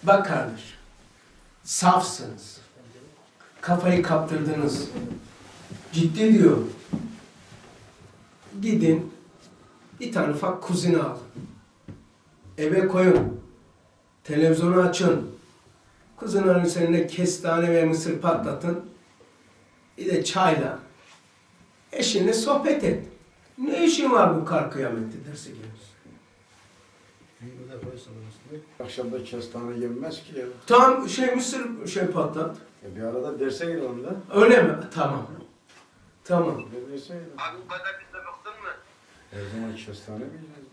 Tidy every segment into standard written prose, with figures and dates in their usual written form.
Bak kardeş, safsınız. Kafayı kaptırdınız. Ciddi diyor. Gidin, bir tane ufak kuzine alın. Eve koyun. Televizyonu açın. Kuzinin üzerine kestane ve mısır patlatın. Bir de çayla. Eşinle sohbet et. Ne işin var bu kar kıyamette derse geliriz. Akşamda kestane yenmez ki ya. Tam mısır patlat. Bir arada derse girelim de. Öyle mi? Tamam. Tamam. Derse girelim. Abi bu kadar bizde baktın mı? Her zaman kestane mi yiyeceğiz?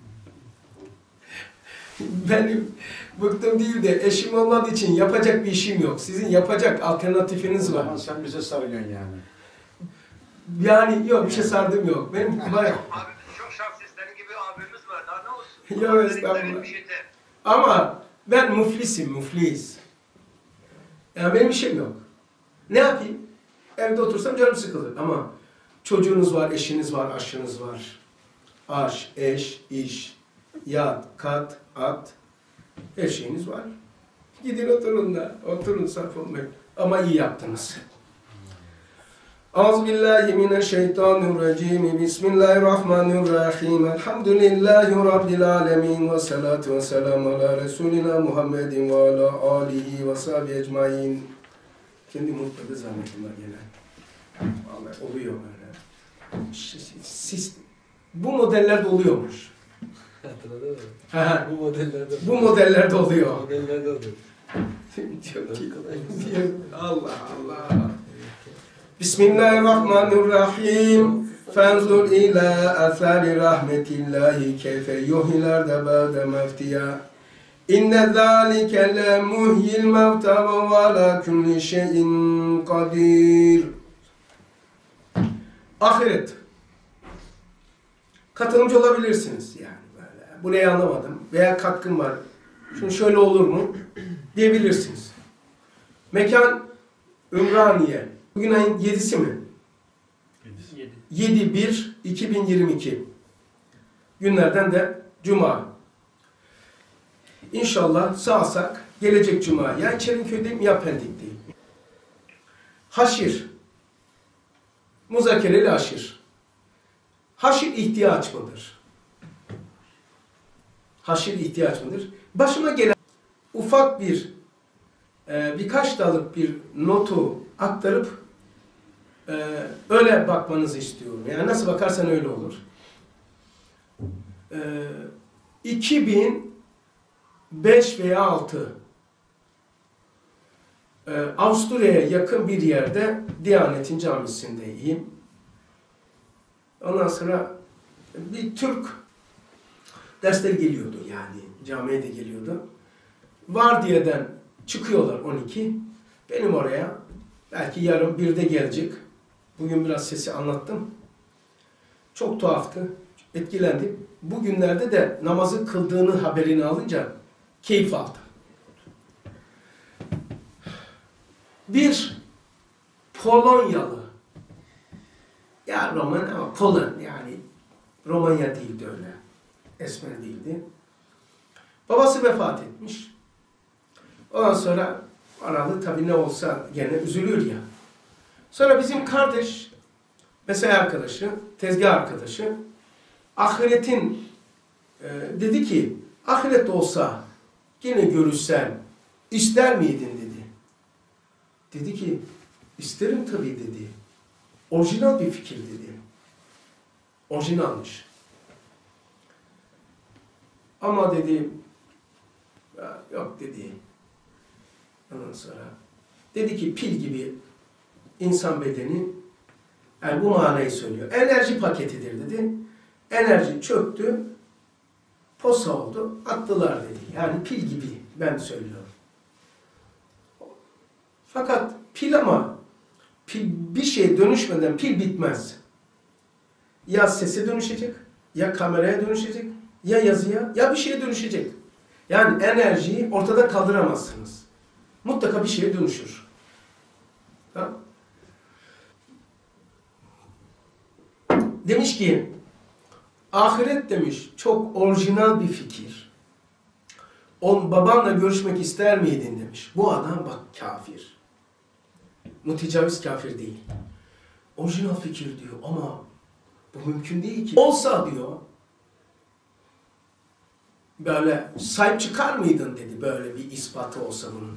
Benim bıktım değil de eşim olmadığı için yapacak bir işim yok. Sizin yapacak alternatifiniz O var. zaman sen bize sarıyorsun yani. Yani yok, bir şey sardım yok. Benim bayağı... Abi biz çok şanslıyız. Senin gibi abimiz var. Daha ne olsun? Yok, estağfurullah. Ama ben müflis. Yani benim işim yok. Ne yapayım? Evde otursam canım sıkılır ama çocuğunuz var, eşiniz var, aşınız var. Aş, eş, iş, yat, kat, at, her şeyiniz var. Gidin oturun da, oturun sarf olmayın. Ama iyi yaptınız. Euzubillahimineşşeytanirracim. Bismillahirrahmanirrahim. Elhamdülillahi Rabbil alemin. Ve salatu ve selamu ala Resulina Muhammedin ve ala alihi ve sahbihi ecmain. Kendi mutlaka zahmetim var gene. Vallahi oluyor böyle. Bu modellerde oluyormuş. Hatırladın mı? Ha, Bu modellerde. bu modellerde oluyor. Modellerde oluyor. Çok iyi. Allah Allah. Bismillahirrahmanirrahim. Fenzur ila athari rahmetillahi keyfe yuhil arda ba'de mevtiya. İnne zâlike le muhyil mevta ve ala kulli şeyin kadir. Ahiret. Katılımcı olabilirsiniz yani böyle. Burayı anlamadım veya katkım var. Şunu şöyle olur mu diyebilirsiniz. Mekan Ümraniye. Bugün ayın 7'si mi? 7-1-2022. Günlerden de Cuma. İnşallah sağsak gelecek Cuma. Ya Çerinköy'deyim ya Pendik'teyim. Haşir. Muzakereli haşir. Haşir ihtiyaç mıdır? Haşir ihtiyaç mıdır? Başıma gelen ufak birkaç dalık bir notu aktarıp öyle bakmanızı istiyorum. Yani nasıl bakarsan öyle olur. 2005 veya 6 Avusturya'ya yakın bir yerde Diyanet'in camisindeyim. Ondan sonra bir Türk dersleri geliyordu yani. Camiye de geliyordu. Vardiya'dan çıkıyorlar 12. Benim oraya belki yarın 1'de gelecek. Bugün biraz sesi anlattım. Çok tuhaftı. Etkilendim. Bugünlerde de namazı kıldığını haberini alınca keyif aldım. Bir Polonyalı, ya Roman ama Polon yani Romanya değildi öyle. Esmer değildi. Babası vefat etmiş. Ondan sonra aralı tabii ne olsa gene üzülür ya. Sonra bizim kardeş, mesai arkadaşı, tezgah arkadaşı, ahiretin dedi ki, ahiret olsa gene görüşsen ister miydin dedi. Dedi ki, isterim tabii dedi. Orijinal bir fikir dedi. Orijinalmış. Ama dedi, yok dedi. Ondan sonra dedi ki pil gibi insan bedeni, yani bu manayı söylüyor. Enerji paketidir dedi. Enerji çöktü, posa oldu, attılar dedi. Yani pil gibi ben söylüyorum. Fakat pil ama bir şey dönüşmeden pil bitmez. Ya sese dönüşecek, ya kameraya dönüşecek, ya yazıya, ya bir şeye dönüşecek. Yani enerjiyi ortada kaldıramazsınız. Mutlaka bir şeye dönüşür. Tamam. Demiş ki, ahiret demiş çok orijinal bir fikir. babanla görüşmek ister miydin demiş. Bu adam bak kafir. Mütecaviz kafir değil. Orijinal fikir diyor ama bu mümkün değil ki. Olsa diyor, böyle sahip çıkar mıydın dedi, böyle bir ispatı olsa bunun.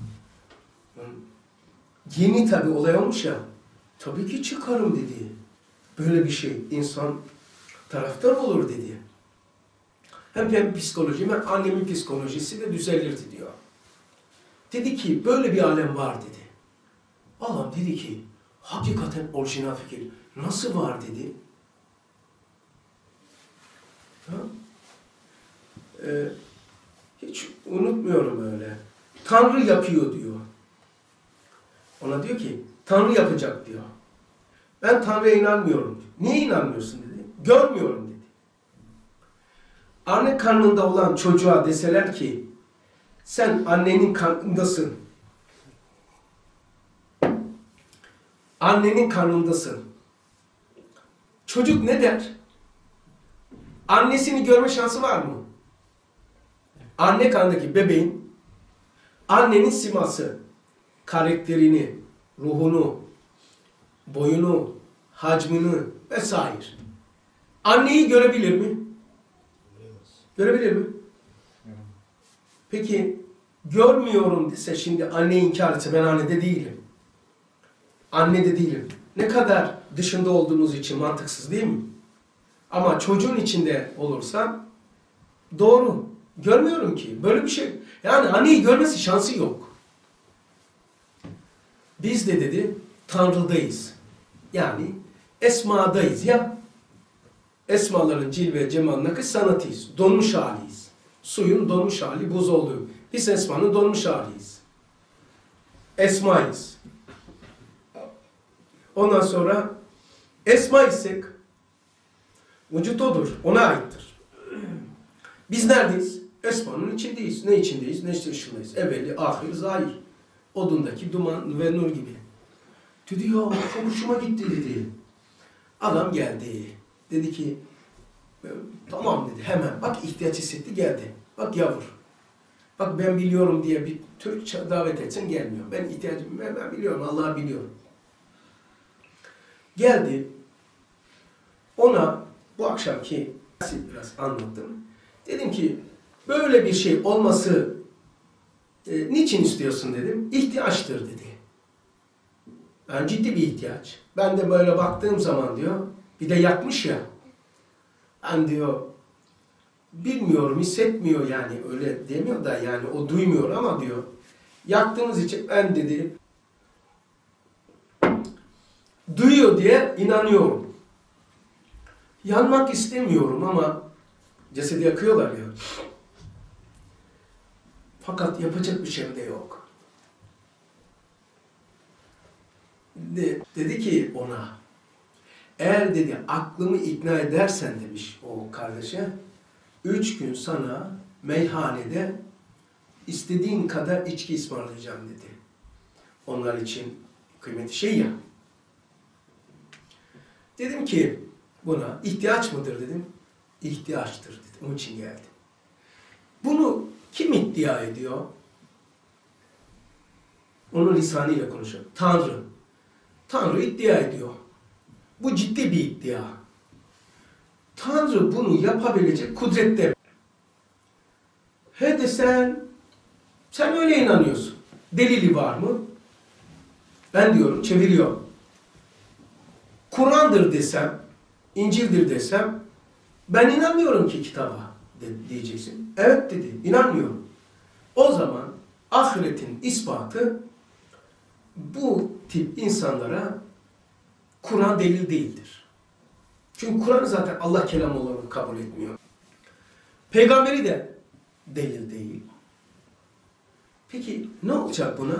Yeni tabi olay olmuş ya, tabii ki çıkarım dedi. Böyle bir şey, insan taraftar olur dedi. Hem psikoloji, hem annemin psikolojisi de düzelirdi diyor. Dedi ki, böyle bir alem var dedi. Adam dedi ki, hakikaten orijinal fikir. Nasıl var dedi. Ha? Hiç unutmuyorum öyle. Tanrı yapıyor diyor. Ona diyor ki, Tanrı yapacak diyor. Ben Tanrı'ya inanmıyorum. Niye inanmıyorsun dedi. Görmüyorum dedi. Anne karnında olan çocuğa deseler ki, sen annenin karnındasın. Annenin karnındasın. Çocuk ne der? Annesini görme şansı var mı? Anne karnındaki bebeğin, annenin siması, karakterini, ruhunu, boyunu, hacmini vesaire. Anneyi görebilir mi? Görebilir mi? Peki görmüyorum dese, şimdi anneyi inkar etse, ben annede değilim. Annede değilim. Ne kadar dışında olduğunuz için mantıksız değil mi? Ama çocuğun içinde olursa doğru. Görmüyorum ki. Böyle bir şey. Yani anneyi görmesi şansı yok. Biz de dedi Tanrı'dayız. Yani esmadayız ya. Esmaların cilve cemal nakış sanatıyız. Donmuş haliyiz. Suyun donmuş hali buz olduğu. Biz esmanın donmuş haliyiz. Esmayız. Ondan sonra esma isek vücut odur. Ona aittir. Biz neredeyiz? Esmanın içindeyiz. Ne içindeyiz? Ne dışındayız? Evveli, ahir, zahir. Odundaki duman ve nur gibi. Dedi ya çok hoşuma gitti dedi. Adam geldi. Dedi ki tamam dedi hemen. Bak ihtiyaç hissetti geldi. Bak yavur. Bak ben biliyorum diye bir Türk davet etsen gelmiyor. Ben ihtiyacım ben biliyorum. Allah biliyorum. Geldi. Ona bu akşamki biraz anlattım. Dedim ki böyle bir şey olması niçin istiyorsun dedim. İhtiyaçtır dedi. Yani ciddi bir ihtiyaç. Ben de böyle baktığım zaman diyor, bir de yakmış ya. Ben diyor, bilmiyorum, hissetmiyor yani öyle demiyor da yani o duymuyor ama diyor, yaktığımız için ben dedi, duyuyor diye inanıyorum. Yanmak istemiyorum ama cesedi yakıyorlar ya. Fakat yapacak bir şey de yok. Dedi ki ona, eğer dedi aklımı ikna edersen demiş o kardeşe, 3 gün sana meyhanede istediğin kadar içki ısmarlayacağım dedi. Onlar için kıymetli şey ya. Dedim ki buna ihtiyaç mıdır dedim. İhtiyaçtır dedim. Onun için geldi. Bunu kim iddia ediyor? Onun lisanıyla konuşuyor. Tanrı. Tanrı iddia ediyor. Bu ciddi bir iddia. Tanrı bunu yapabilecek kudrette. He desen, sen öyle inanıyorsun. Delili var mı? Ben diyorum, çeviriyor. Kur'an'dır desem, İncil'dir desem, ben inanmıyorum ki kitaba diyeceksin. Evet dedi, inanmıyorum. O zaman ahiretin ispatı bu tip insanlara Kur'an delil değildir. Çünkü Kur'an zaten Allah kelamı olarak kabul etmiyor. Peygamberi de delil değil. Peki ne olacak buna?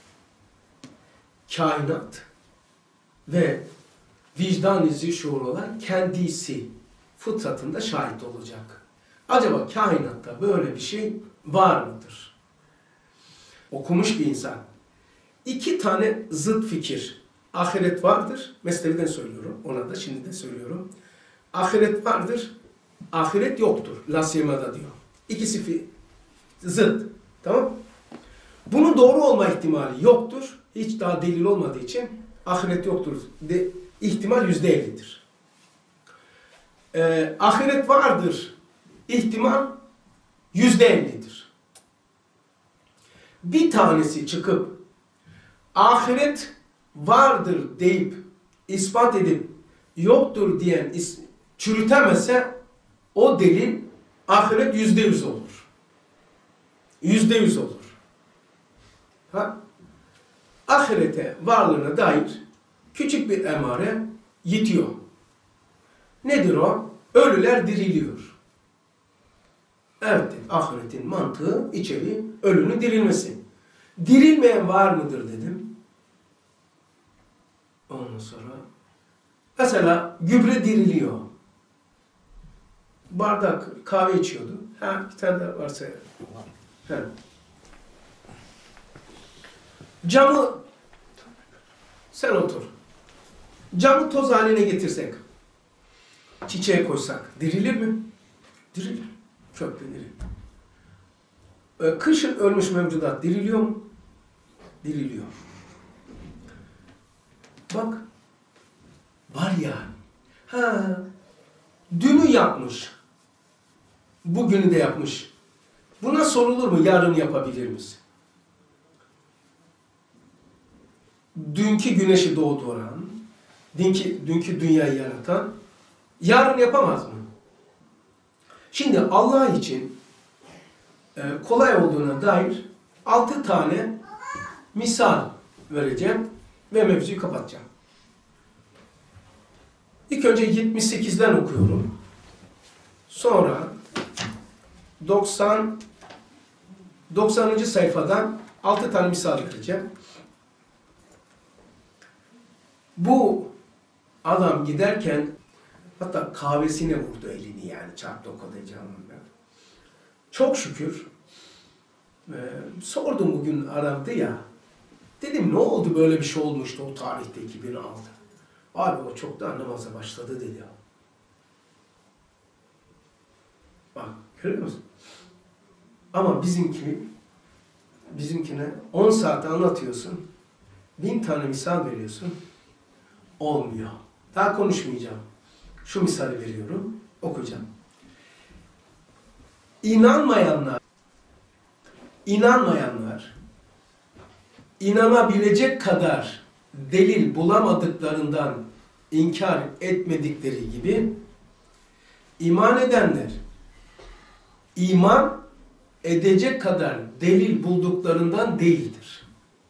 Kainat ve vicdan izi şuur olan kendisi fıtratında şahit olacak. Acaba kainatta böyle bir şey var mıdır? Okumuş bir insan. 2 tane zıt fikir. Ahiret vardır. Mesnevi'den söylüyorum. Ona da şimdi de söylüyorum. Ahiret vardır. Ahiret yoktur. Lasyema'da diyor. İkisi zıt. Tamam. Bunun doğru olma ihtimali yoktur. Hiç daha delil olmadığı için ahiret yoktur. İhtimal %50'dir. Ahiret vardır. İhtimal %50'dir. Bir tanesi çıkıp ahiret vardır deyip ispat edip yoktur diyen çürütemezse o delil ahiret %100 olur. %100 olur. Ha? Ahirete varlığına dair küçük bir emare yitiyor. Nedir o? Ölüler diriliyor. Evet, ahiretin mantığı içeriği ölünün dirilmesi. Dirilmeyen var mıdır dedim. Ondan sonra mesela gübre diriliyor. Bardak kahve içiyordu. Ha, bir tane daha varsa. Ha. Camı sen otur. Camı toz haline getirsek, çiçeğe koysak dirilir mi? Dirilir. Köklenir. Kışın ölmüş mevcudat diriliyor mu? Diriliyor. Bak. Var ya. Ha. Dünü yapmış. Bugünü de yapmış. Buna sorulur mu? Yarın yapabilir misin? Dünkü güneşi doğduran, dünkü dünyayı yaratan, yarın yapamaz mı? Şimdi Allah için kolay olduğuna dair 6 tane misal vereceğim ve mevzuyu kapatacağım. İlk önce 78'den okuyorum. Sonra 90. sayfadan 6 tane misal vereceğim. Bu adam giderken hatta kahvesine vurdu elini yani çarptı o kadar canından. Çok şükür sordum bugün aradı ya. Dedim ne oldu böyle bir şey olmuştu o tarihte 2006. Abi o çoktan namaza başladı dedi. Bak görüyor musun? Ama bizimkine 10 saat anlatıyorsun. 1000 tane misal veriyorsun. Olmuyor. Daha konuşmayacağım. Şu misali veriyorum. Okuyacağım. İnanmayanlar inanabilecek kadar delil bulamadıklarından inkar etmedikleri gibi iman edenler iman edecek kadar delil bulduklarından değildir.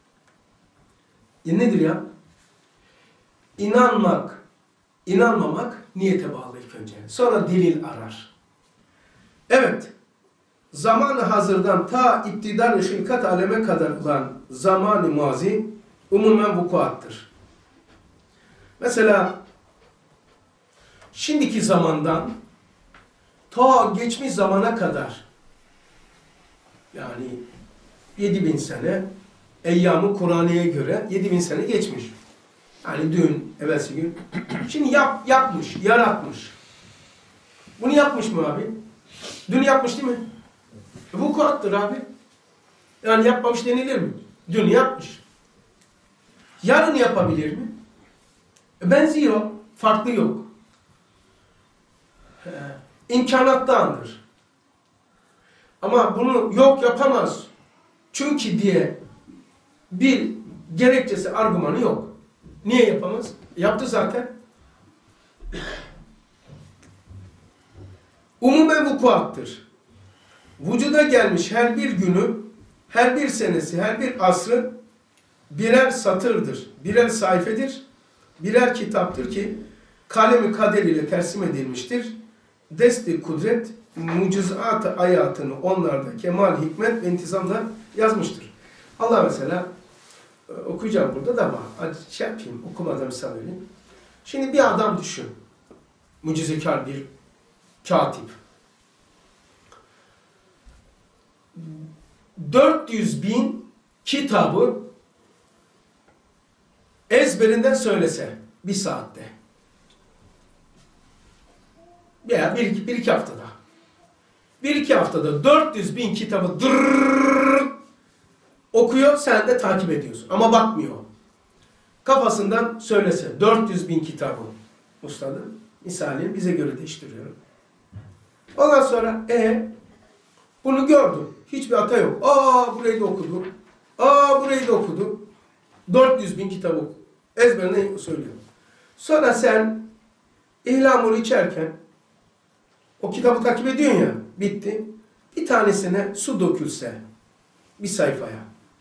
Nedir ya? İnanmak, inanmamak niyete bağlı ilk önce. Sonra delil arar. Evet, zamanı hazırdan ta iptidar-ı hilkat aleme kadar olan zaman-ı mazi umumen vukuattır. Mesela şimdiki zamandan ta geçmiş zamana kadar yani 7000 sene Eyyam-ı Kur'an'ya göre 7000 sene geçmiş. Yani dün, evvelsi gün. Şimdi yapmış, yaratmış. Bunu yapmış mı abi? Dün yapmış değil mi? Bu Kur'an'dır abi. Yani yapmamış denilir mi? Dün yapmış. Yarın yapabilir mi? Benziyor, farklı yok. İmkanattandır. Ama bunu yok yapamaz. Çünkü diye bir gerekçesi, argümanı yok. Niye yapamaz? Yaptı zaten. Umumen vukuattır. Vücuda gelmiş her bir günü, her bir senesi, her bir asrı birer satırdır, birer sayfedir, birer kitaptır ki kalemi kader ile tersim edilmiştir. Desti kudret, mucizat hayatını onlarda kemal, hikmet ve intizamla yazmıştır. Allah mesela okuyacağım burada da ama hadi şey yapayım, okumadan misal vereyim. Şimdi bir adam düşün. Mucizekar bir katip. 400.000 kitabı ezberinden söylese bir saatte. Veya bir iki haftada. 1-2 haftada 400 bin kitabı dırrrr okuyor, sen de takip ediyorsun. Ama bakmıyor. Kafasından söylese 400 bin kitabı ustadım. Misali bize göre değiştiriyorum. Ondan sonra bunu gördüm. Hiçbir hata yok. Burayı da okudum. Burayı da okudum. 400 bin kitabı ezberine söylüyor. Sonra sen İhlamur'u içerken o kitabı takip ediyorsun ya, bitti. Bir tanesine su dökülse bir sayfaya,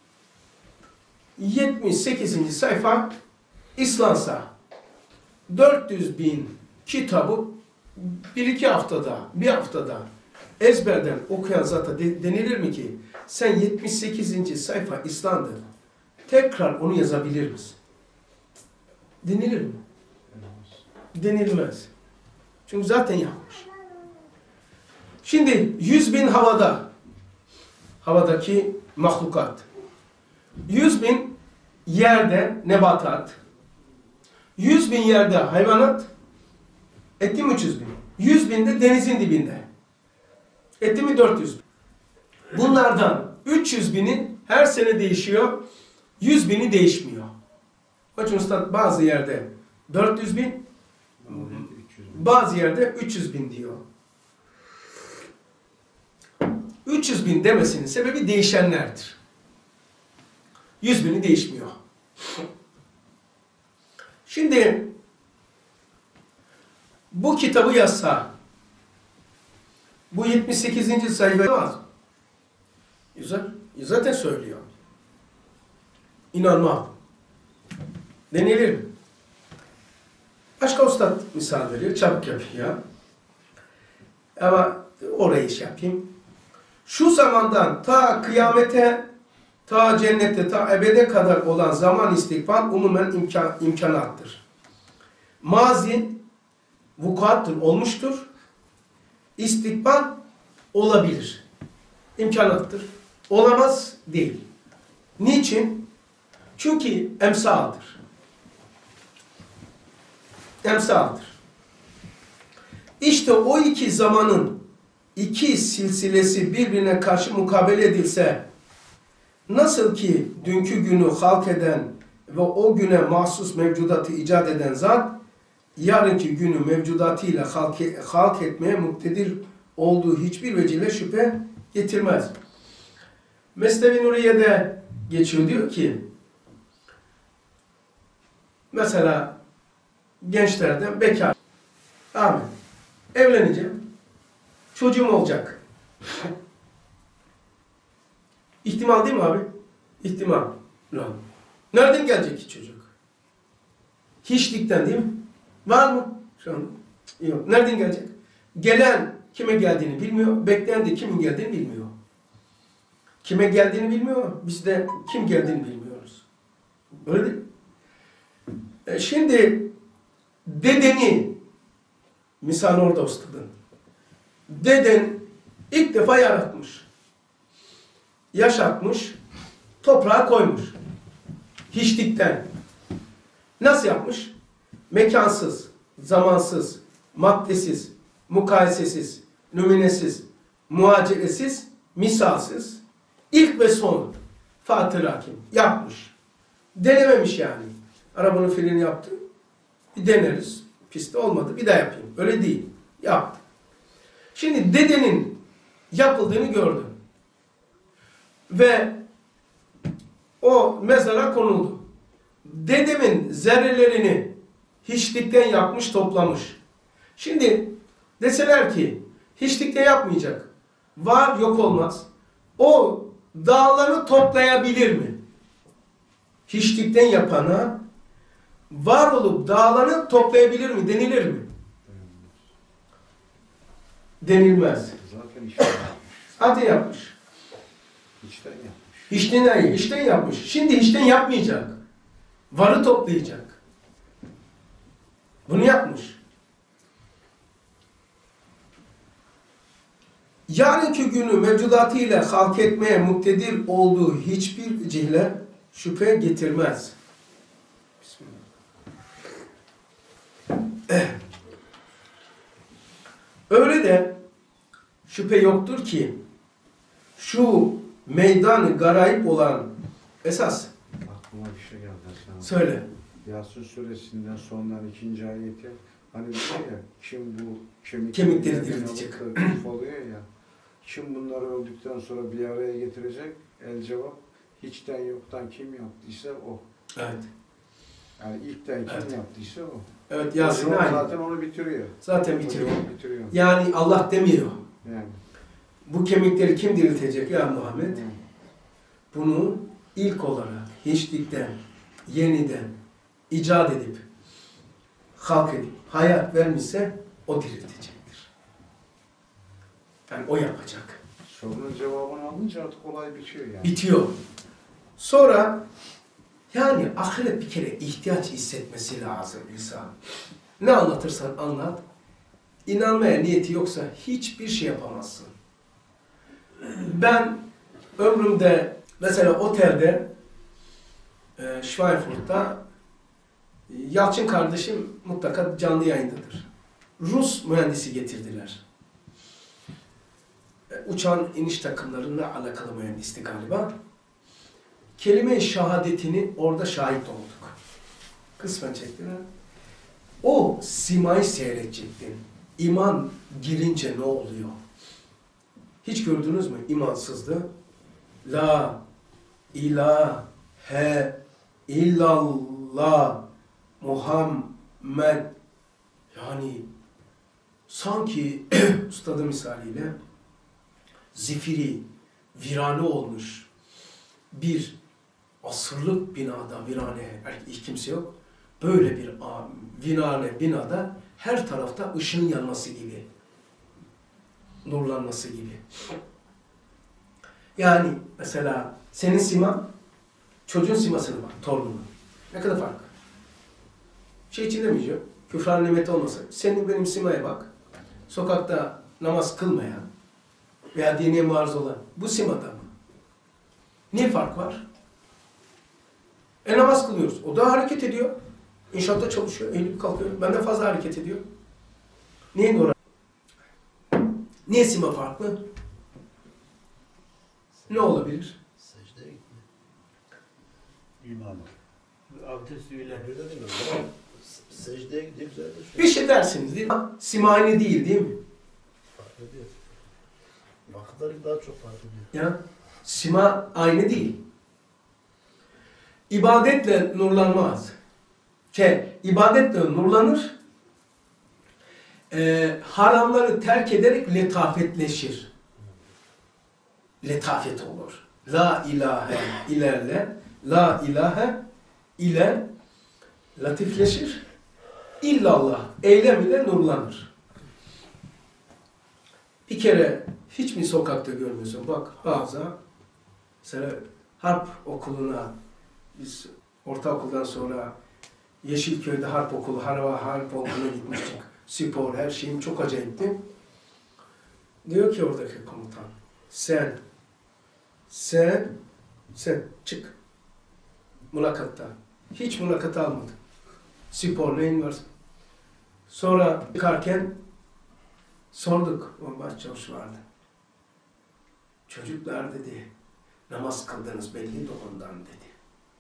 78. sayfa ıslansa, 400 bin kitabı bir haftada ezberden okuyan zata denilir mi ki sen 78. sayfa ıslandı, tekrar onu yazabilir misin? Denilir mi? Denilmez. Çünkü zaten yapmış. Şimdi 100 bin havadaki mahlukat, 100 bin yerde nebatat, 100 bin yerde hayvanat, etti mi 300 bin? 100 bin de denizin dibinde. Etti mi 400 bin? Bunlardan 300 bini her sene değişiyor, 100 bini değişmiyor. Onun için usta bazı yerde 400 bin, bazı yerde 300 bin diyor. 300 bin demesinin sebebi değişenlerdir. 100 bini değişmiyor. Şimdi bu kitabı yazsa, bu 78. sayfa var. Zaten söylüyor. İnanmam. Denilir mi? Başka ustad misal veriyor. Çabuk yapıyor. Ama orayı iş yapayım. Şu zamandan ta kıyamete, ta cennete, ta ebede kadar olan zaman istikbal umumen imkanattır. Mazi vukuattır, olmuştur. İstikbal olabilir. İmkanattır. Olamaz değil. Niçin? Çünkü emsaldır. Emsaldır. İşte o iki zamanın iki silsilesi birbirine karşı mukabele edilse, nasıl ki dünkü günü halk eden ve o güne mahsus mevcudatı icat eden zat, yarınki günü mevcudatıyla halk etmeye muktedir olduğu hiçbir vecihle şüphe getirmez. Mesnevi Nuriye'de geçiyor, diyor ki, mesela gençlerden bekar, Ahmet, evleneceğim, çocuğum olacak. İhtimal değil mi abi? İhtimal. Nereden gelecek ki çocuk? Hiçlikten değil mi? Var mı? Şu anda. Yok. Nereden gelecek? Gelen kime geldiğini bilmiyor, bekleyen de kimin geldiğini bilmiyor. Kime geldiğini bilmiyor, biz de kim geldiğini bilmiyoruz. Öyle değil mi? Şimdi dedeni, misal orada ustadın, deden ilk defa yaratmış, yaşatmış, toprağa koymuş. Hiçlikten. Nasıl yapmış? Mekansız, zamansız, maddesiz, mukayesesiz, nümunesiz, muacelesiz, misalsiz, ilk ve son Fatih Hakim yapmış. Denememiş yani. Arabanın freni yaptı. Bir deneriz. Pistte olmadı. Bir daha yapayım. Öyle değil. Yaptı. Şimdi dedenin yapıldığını gördü. Ve o mezara konuldu. Dedemin zerrelerini hiçlikten yapmış, toplamış. Şimdi deseler ki hiçlikte yapmayacak. Var, yok olmaz. O dağları toplayabilir mi? Hiçlikten yapana var olup dağları toplayabilir mi? Denilir mi? Denilmez. Zaten işte Hadi yapmış. içten yapmış. Hiçten yapmış. Şimdi hiçten yapmayacak. Varı toplayacak. Bunu yapmış. Yarınki günü mevcudatıyla halk etmeye muktedir olduğu hiçbir cihle şüphe getirmez. Bismillah. Öyle de şüphe yoktur ki şu meydan-ı garayip olan esas. Aklıma bir şey geldi sana. Söyle. Yasin suresinden sondan 2. ayeti hani diyor ya kim bu Kemikleri diriltecek. oluyor ya. Kim bunları öldükten sonra bir araya getirecek? El cevap hiçten yoktan kim yaptıysa o. Evet. Yani ilkten kim Evet. yaptıysa o. Evet Yasin O aynı. zaten onu bitiriyor. Zaten O bitiriyor. yol bitiriyor. Yani Allah demiyor. Yani. Bu kemikleri kim diriltecek ya Muhammed? Hı. Bunu ilk olarak hiçlikten, yeniden icat edip, halk edip, hayat vermişse o diriltecektir. Yani o yapacak. Sorunun cevabını alınca artık olay bitiyor yani. Bitiyor. Sonra yani ahiret bir kere ihtiyaç hissetmesi lazım insan. Ne anlatırsan anlat. İnanmaya niyeti yoksa hiçbir şey yapamazsın. Ben ömrümde mesela otelde Schweinfurt'ta Yalçın kardeşim mutlaka canlı yayındadır. Rus mühendisi getirdiler. Uçağın iniş takımlarıyla alakalı mühendisti galiba. Kelime-i şehadetini orada şahit olduk. Kısmen çektiler. O simayı seyredecektin. İman girince ne oluyor? Hiç gördünüz mü imansızlığı? La ilahe illallah Muhammed, yani sanki ustadı misaliyle zifiri, virane olmuş bir asırlık binada, virane, hiç kimse yok. Böyle bir virane binada her tarafta ışığın yanması gibi, nurlanması gibi. Yani mesela senin siman, çocuğun simasına bak, torunun. Ne kadar fark? Şey için demeyeceğim, küfran nimeti olmasa. Senin benim simaya bak, sokakta namaz kılmayan veya diniye maruz olan bu simada mı? Niye fark var? Namaz kılıyoruz. O da hareket ediyor. İnşaatta çalışıyor, eğilip kalkıyor. Benden fazla hareket ediyor. Niye doğru? Niye sima farklı? Ne olabilir? Secdeye gitme. İmanı. Abdest üyeler. Öyle değil mi? Ama secdeye gideyim zaten. Bir şey dersiniz değil mi? Sima aynı değil, değil mi? Fark ediyor. Vakıtları daha çok fark ediyor. Ya, sima aynı değil. İbadetle nurlanmaz. İbadetle nurlanır, haramları terk ederek letafetleşir. Letafet olur. La ilahe ilerle, la ilahe ile latifleşir. İllallah eylem ile nurlanır. Bir kere hiç mi sokakta görmüyorsun? Bak bazen mesela harp okuluna biz ortaokuldan sonra Yeşilköy'de harp okulu, harp okuluna gitmiştik. Spor, her şeyim çok acayipti. Diyor ki oradaki komutan, sen çık mülakatta. Hiç mülakat almadı. Spor neyin var? Sonra çıkarken sorduk, o başçavuş vardı. Çocuklar dedi, namaz kıldınız belli de ondan dedi.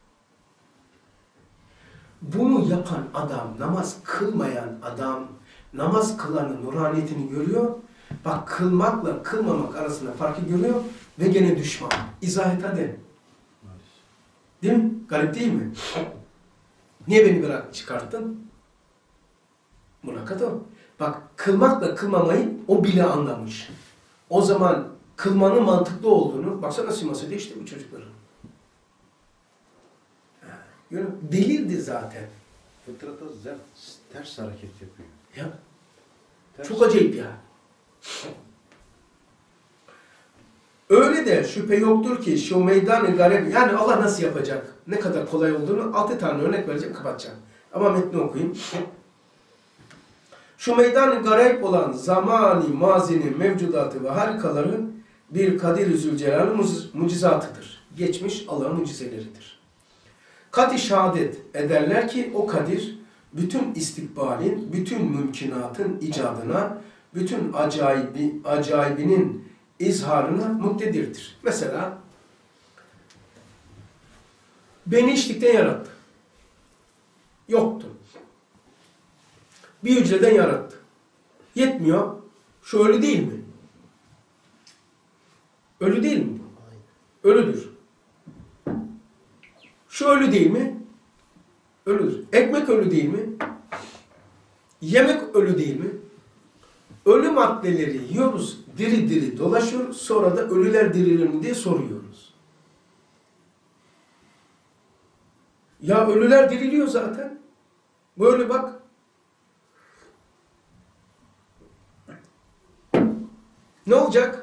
Bunu yapan adam, namaz kılmayan adam, namaz kılanın nuraniyetini görüyor. Bak kılmakla kılmamak arasında farkı görüyor ve gene düşman. İzah et hadi. Değil mi? Garip değil mi? Niye beni bırak çıkarttın? Mülakat o. Bak kılmakla kılmamayı o bile anlamış. O zaman kılmanın mantıklı olduğunu, baksana siması değişti bu çocukların. Delildi zaten. Fıtrata ters hareket yapıyor. Ya. Ters. Çok acayip ya. Öyle de şüphe yoktur ki şu meydan-ı gareb, yani Allah nasıl yapacak? Ne kadar kolay olduğunu 6 tane örnek vereceğim, kapatacağım. Ama metni okuyayım. Şu meydan-ı gareb olan zamani, mazinin, mevcudatı ve harikaları bir Kadir-i Zülcelal'ın mucizatıdır. Geçmiş Allah'ın mucizeleridir. Kat-i şehadet ederler ki o Kadir bütün istikbalin, bütün mümkünatın icadına bütün acayibinin izharına muktedirdir. Mesela beni hiçlikten yarattı. Yoktu. Bir hücreden yarattı. Yetmiyor. Şu ölü değil mi? Ölü değil mi? Ölüdür. Şu ölü değil mi? Ölüdür. Ekmek ölü değil mi? Yemek ölü değil mi? Ölü maddeleri yiyoruz, diri diri dolaşıyoruz, sonra da ölüler dirilir mi diye soruyoruz. Ya ölüler diriliyor zaten. Böyle bak. Ne olacak?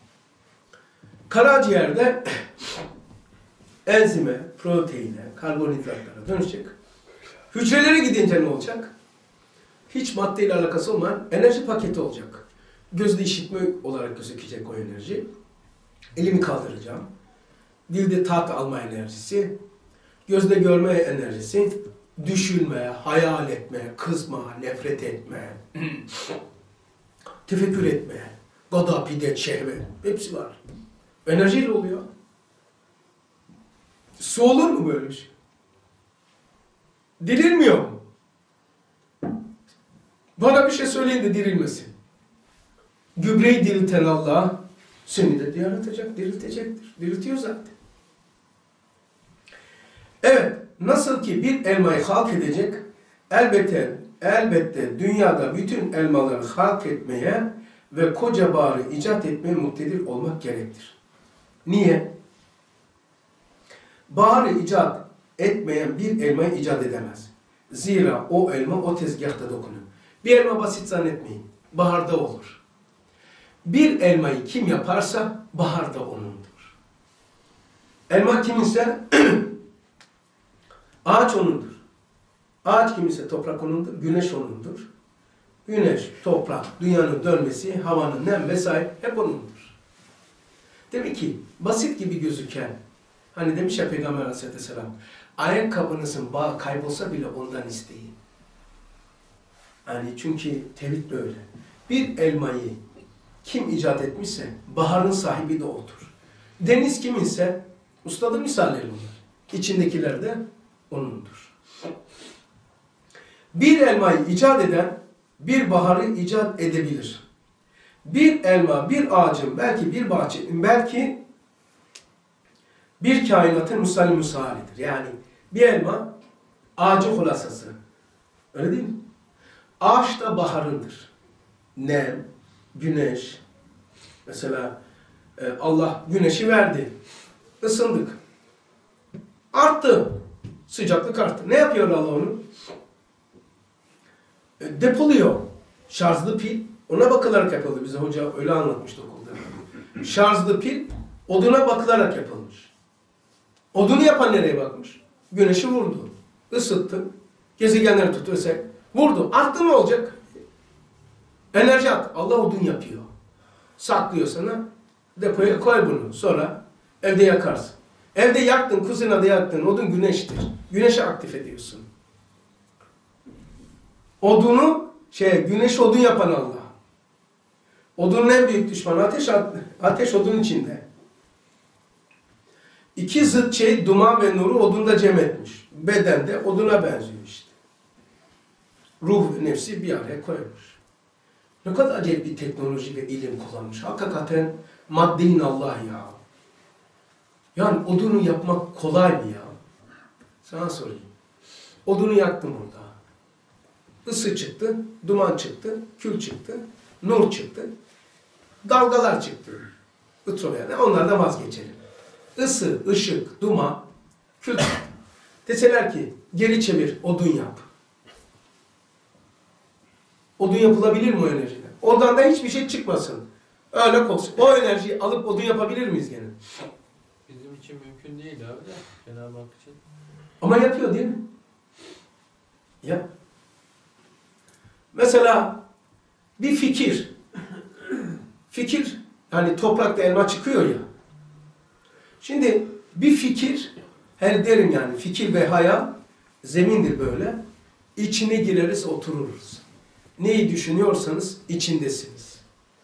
Karaciğerde enzime, proteine, karbonhidratlara dönüşecek. Hücrelere gidince ne olacak? Hiç maddeyle alakası olmayan enerji paketi olacak. Gözde işitme olarak gözükecek o enerji. Elimi kaldıracağım. Dilde tat alma enerjisi, gözde görme enerjisi, düşünme, hayal etme, kızma, nefret etme, tefekkür etme, gadab, hidet, şehvet, hepsi var. Enerjiyle oluyor. Su olur mu böyle bir şey? Dirilmiyor mu? Bana bir şey söyleyin de dirilmesin. Gübreyi dirilten Allah seni de yaratacak, diriltecektir. Diriltiyor zaten. Evet, nasıl ki bir elmayı halk edecek, elbette dünyada bütün elmaları halk etmeye ve koca baharı icat etmeye muktedir olmak gerektir. Niye? Baharı icat etmeyen bir elmayı icat edemez. Zira o elma o tezgahta dokunuyor. Bir elma basit zannetmeyin. Baharda olur. Bir elmayı kim yaparsa baharda onundur. Elma kiminse ağaç onundur. Ağaç kiminse toprak onundur. Güneş onundur. Güneş, toprak, dünyanın dönmesi, havanın nem vesaire hep onundur. Demek ki basit gibi gözüken, hani demiş ya Peygamber Aleyhisselam, ayakkabınızın bağı kaybolsa bile ondan isteyin. Yani çünkü tevhid böyle. Bir elmayı kim icat etmişse baharın sahibi de odur. Deniz kiminse ustadı misalleri bunlar. İçindekiler de onundur. Bir elmayı icat eden bir baharı icat edebilir. Bir elma, bir ağacın, belki bir bahçenin, belki bir kainatın musalidir. Yani bir elma ağacın hulasası. Öyle değil mi? Ağaç da baharındır. Nem, güneş. Mesela Allah güneşi verdi. Isındık. Arttı. Sıcaklık arttı. Ne yapıyor Allah onu? Depoluyor. Şarjlı pil. Ona bakılarak yapıldı. Bize hoca öyle anlatmıştı okulda. Şarjlı pil oduna bakılarak yapılmış. Odunu yapan nereye bakmış? Güneşi vurdu. Isıttı. Gezegenleri tutuyorsa vurdu. Arttı mı olacak? Enerji at. Allah odun yapıyor. Saklıyor sana. Depoya koy bunu. Sonra evde yakarsın. Evde yaktın, kuzinada yaktın. Odun güneştir. Güneşi aktif ediyorsun. Odunu, güneş odun yapan Allah. Odunun en büyük düşmanı ateş odun içinde. İki zıt şey, duman ve nuru odunda cem etmiş. Beden de oduna benziyor işte. Ruh ve nefsi bir araya koymuş. Ne kadar acayip bir teknoloji ve ilim kullanmış. Hakikaten maddeyin Allah ya. Yani odunu yapmak kolay mı ya? Sana sorayım. Odunu yaktım burada. Isı çıktı, duman çıktı, kül çıktı, nur çıktı, dalgalar çıktı. Yani onlardan vazgeçelim. Isı, ışık, duman, kül çıktı. Deseler ki geri çevir, odun yap. Odun yapılabilir mi o enerjiden? Oradan da hiçbir şey çıkmasın. Öyle olsun. O enerjiyi alıp odun yapabilir miyiz gene? Bizim için mümkün değil abi de Cenab-ı Hak için. Ama yapıyor değil mi? Yap. Mesela bir fikir. Fikir, hani toprakta elma çıkıyor ya. Şimdi bir fikir, her derim yani fikir ve hayal zemindir böyle. İçine gireriz, otururuz. Neyi düşünüyorsanız içindesiniz.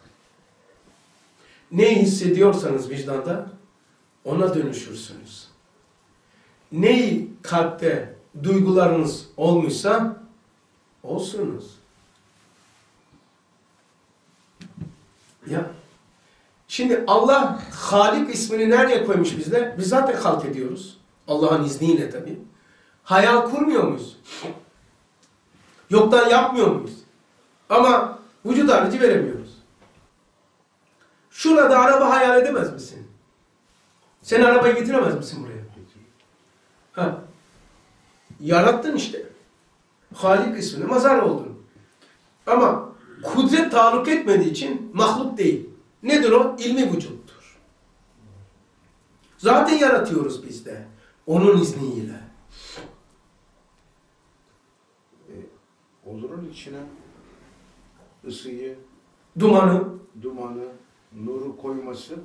Neyi hissediyorsanız vicdanda ona dönüşürsünüz. Neyi kalpte duygularınız olmuşsa olsunuz. Ya şimdi Allah Halik ismini nereye koymuş bizde? Biz zaten halk ediyoruz. Allah'ın izniyle tabii. Hayal kurmuyor muyuz? Yoktan yapmıyor muyuz? Ama vücut harici veremiyoruz. Şurada araba hayal edemez misin? Sen arabayı getiremez misin buraya? Ha. Yarattın işte. Halik ismini mazhar oldun. Ama kudret taluk etmediği için mahluk değil. Nedir o? İlmi vücuttur. Zaten yaratıyoruz biz de. Onun izniyle. Odunun içine ısıyı, Dumanı, dumanı, nuru koyması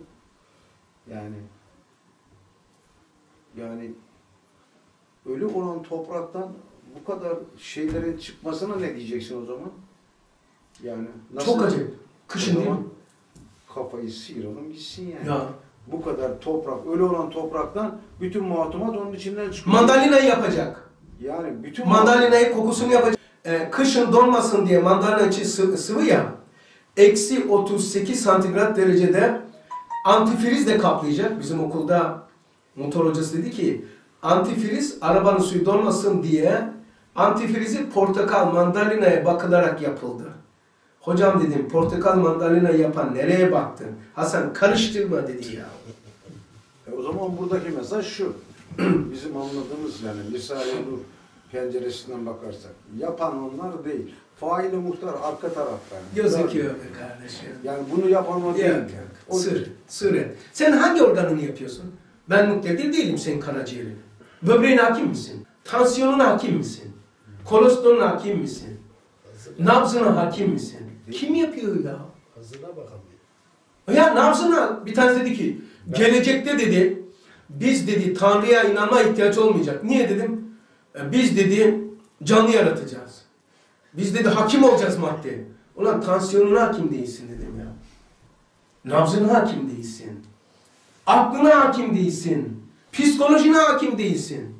yani ölü olan topraktan bu kadar şeylerin çıkmasına ne diyeceksin o zaman? Yani nasıl? çok acayip. Kışın değil mi? Kafayı sıyıralım gitsin yani. Ya. Bu kadar toprak, ölü olan topraktan bütün muhatamat onun içinden çıkıyor. Mandalinayı yapacak. Yani bütün Mandalinayı kokusunu yapacak. Kışın donmasın diye mandalina içi sıvı ya. Eksi 38 santigrat derecede antifrizle kaplayacak. Bizim okulda motor hocası dedi ki antifriz arabanın suyu donmasın diye antifrizi portakal mandalinaya bakılarak yapıldı. Hocam dedim portakal mandalina yapan nereye baktın? Hasan karıştırma dedi ya. O zaman buradaki mesaj şu. Bizim anladığımız yani Risale-i Nur penceresinden bakarsak. Yapan onlar değil. Faili muhtar arka tarafta. Gözüküyor be kardeşim. Yani bunu yapan o değil. Yok. Sır et. Sen hangi organını yapıyorsun? Ben muktedir değilim senin karaciğerin. Böbreğine hakim misin? Tansiyonuna hakim misin? Kolesterolüne hakim misin? Nabzına hakim misin? Kim yapıyor ya? Hazırına bakamıyor. Ya nabzına bir tanesi dedi ki gelecekte dedi biz dedi Tanrı'ya inanma ihtiyaç olmayacak. Niye dedim? Biz dedi canlı yaratacağız. Biz dedi hakim olacağız maddeye. Ulan tansiyonuna hakim değilsin dedim ya. Nabzına hakim değilsin. Aklına hakim değilsin. Psikolojine hakim değilsin.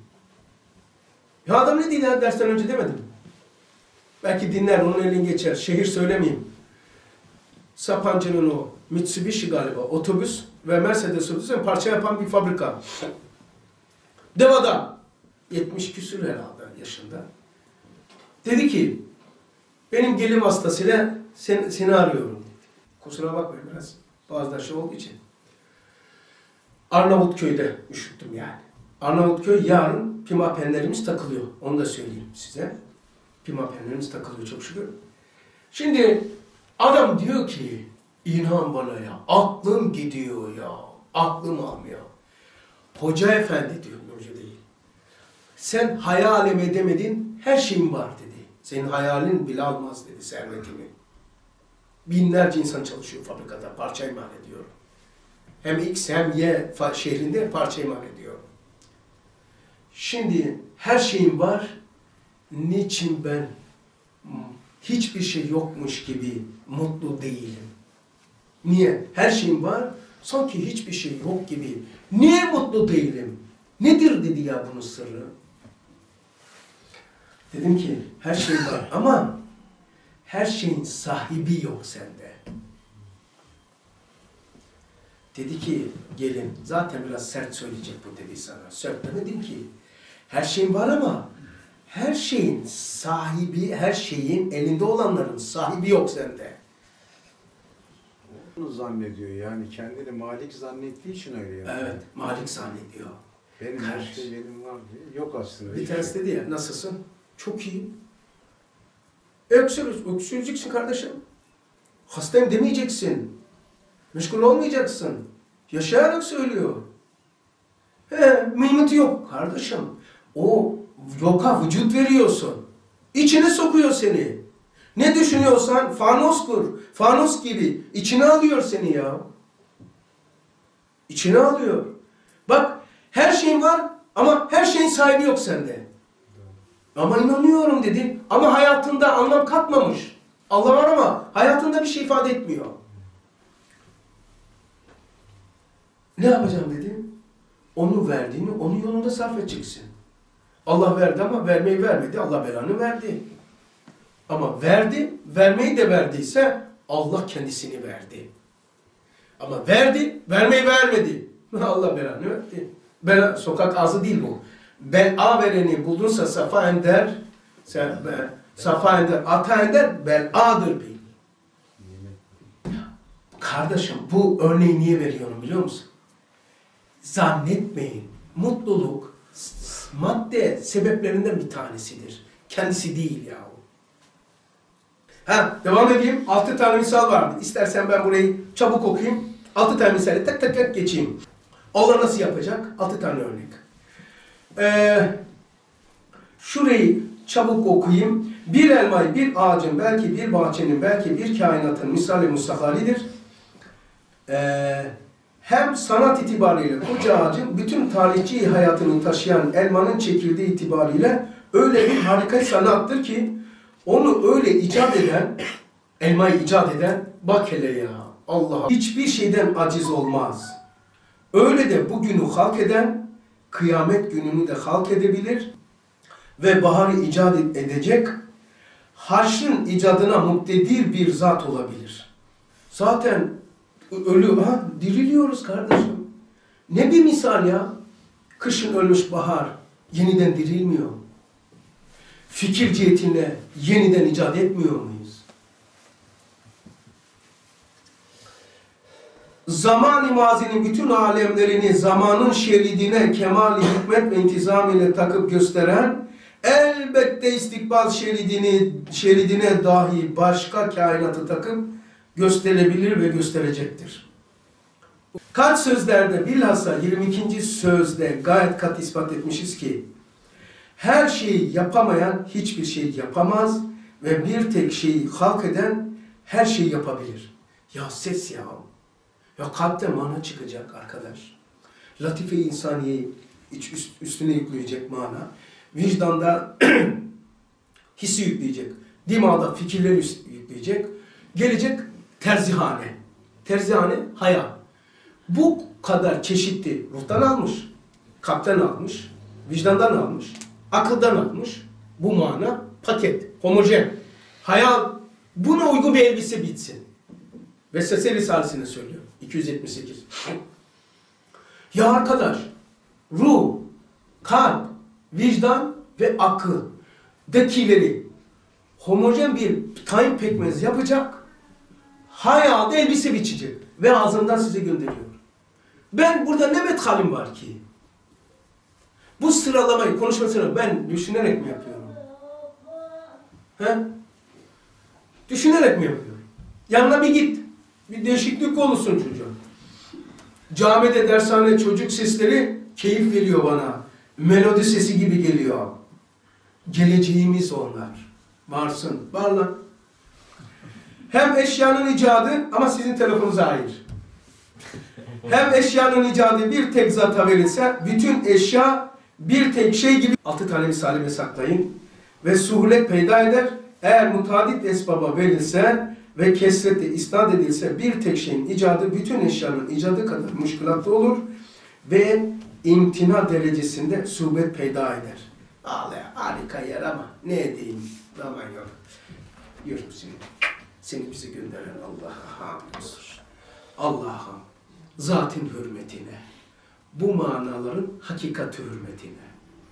Ya adam ne dedi ya dersten önce demedim. Belki dinler onun elini geçer. Şehir söylemeyeyim. Sapancı'nın o Mitsubishi galiba otobüs ve Mercedes otobüsü parça yapan bir fabrika. Dev adam. 70 küsur herhalde yaşında. Dedi ki benim gelim hastasıyla seni arıyorum dedi. Kusura bakmayın biraz bazı olduğu için. Arnavutköy'de üşüttüm yani. Arnavutköy yarın pimapenlerimiz takılıyor. Onu da söyleyeyim size. Pimapenlerimiz takılıyor çok şükür. Şimdi adam diyor ki inan bana ya aklım gidiyor ya. Aklım almıyor. Hoca efendi diyor hoca değil. Sen hayalim edemedin her şeyin var dedi. Senin hayalin bile almaz dedi servetimi. Binlerce insan çalışıyor fabrikada parça imal ediyor. Hem X hem Y şehrinde parça imal ediyor. Şimdi her şeyim var. Niçin ben hiçbir şey yokmuş gibi mutlu değilim? Niye? Her şeyim var. Sanki hiçbir şey yok gibi. Niye mutlu değilim? Nedir dedi ya bunun sırrı? Dedim ki her şey var ama her şeyin sahibi yok sende. Dedi ki gelin zaten biraz sert söyleyecek bu dedi sana. Dedim ki her şeyin var ama her şeyin sahibi, her şeyin elinde olanların sahibi yok sende. Onu zannediyor yani kendini malik zannettiği için öyle yani. Evet, malik zannediyor. Benim her şey benim var diye. Yok aslında. Bir tanesi dedi ya nasılsın? Çok iyi. Öksüreceksin kardeşim. Hastayım demeyeceksin. Meşgul olmayacaksın. Yaşayarak söylüyor. Mıymıtı yok kardeşim. O yoka vücut veriyorsun. İçine sokuyor seni. Ne düşünüyorsan fanos kur. Fanos gibi içine alıyor seni ya. İçine alıyor. Bak her şeyin var ama her şeyin sahibi yok sende. Ama inanıyorum dedi. Ama hayatında anlam katmamış. Allah var ama hayatında bir şey ifade etmiyor. Ne yapacağım dedi? Onu verdiğini onun yolunda sarf edeceksin. Allah verdi ama vermeyi vermedi. Allah belanı verdi. Ama verdi, vermeyi de verdiyse Allah kendisini verdi. Ama verdi, vermeyi vermedi. Allah belanı verdi. Sokak ağzı değil bu. Bela vereni buldunsa safa ender, safa ender, ata ender, bela'dır bil. Kardeşim bu örneği niye veriyorum biliyor musun? Zannetmeyin. Mutluluk madde sebeplerinden bir tanesidir. Kendisi değil yahu. Devam edeyim. 6 tane misal vardı. İstersen ben burayı çabuk okuyayım. 6 tane misali tek tek geçeyim. Allah nasıl yapacak? 6 tane örnek. Şurayı çabuk okuyayım. Bir elmayı, bir ağacın, belki bir bahçenin, belki bir kainatın misali musahhalidir. Hem sanat itibariyle koca ağacın bütün tarihçi hayatını taşıyan elmanın çekirdeği itibariyle öyle bir harika sanattır ki onu öyle icat eden, elmayı icat eden, bak hele ya Allah hiçbir şeyden aciz olmaz. Öyle de bugünü halk eden, kıyamet gününü de halk edebilir ve baharı icat edecek, haşrın icadına muktedir bir zat olabilir. Zaten diriliyoruz kardeşim. Ne bir misal ya. Kışın ölmüş bahar yeniden dirilmiyor. Fikir cihetinde yeniden icat etmiyor muyuz? Zaman-ı mazinin bütün alemlerini zamanın şeridine kemal-i hikmet ve intizam ile takıp gösteren, elbette istikbal şeridine dahi başka kainatı takıp gösterebilir ve gösterecektir. Kaç sözlerde bilhassa 22. sözde gayet kat ispat etmişiz ki her şeyi yapamayan hiçbir şey yapamaz ve bir tek şeyi halk eden her şeyi yapabilir. Ya ses ya. Ya kalpte mana çıkacak arkadaş. Latife-i insaniyeyi üstüne yükleyecek mana. Vicdanda hissi yükleyecek. Dimağda fikirleri yükleyecek. Gelecek terzihane. Terzihane hayal. Bu kadar çeşitli ruhtan almış, kalpten almış, vicdandan almış, akıldan almış. Bu mana paket, homojen. Hayal, buna uygun bir elbise bitsin. Vesvese Risalesi'ne söylüyor. 278. Ya arkadaş, ruh, kalp, vicdan ve akıldakileri homojen bir tayin pekmez yapacak, hayalde elbise biçecek ve ağzından size gönderiyor. Ben burada ne methalim var ki? Bu sıralamayı, konuşmasını ben düşünerek mi yapıyorum? He? Düşünerek mi yapıyorum? Yanına bir git. Bir değişiklik olursun çocuğa. Camide, dershanede çocuk sesleri keyif veriyor bana. Melodi sesi gibi geliyor. Geleceğimiz onlar. Varsın. Var lan. Hem eşyanın icadı ama sizin telefonunuza hayır. Hem eşyanın icadı bir tek zata verilse bütün eşya bir tek şey gibi 6 tane misalime saklayın ve suhulet peyda eder. Eğer mutadit esbaba verilse ve kesrette isnat edilse bir tek şeyin icadı bütün eşyanın icadı kadar müşkülatlı olur ve imtina derecesinde suhbet peyda eder. Ağlaya harika yer ama ne edeyim zaman yok. Yürü seni bize gönderen Allah'a hamdolsun. Allah'ım zatın hürmetine, bu manaların hakikati hürmetine,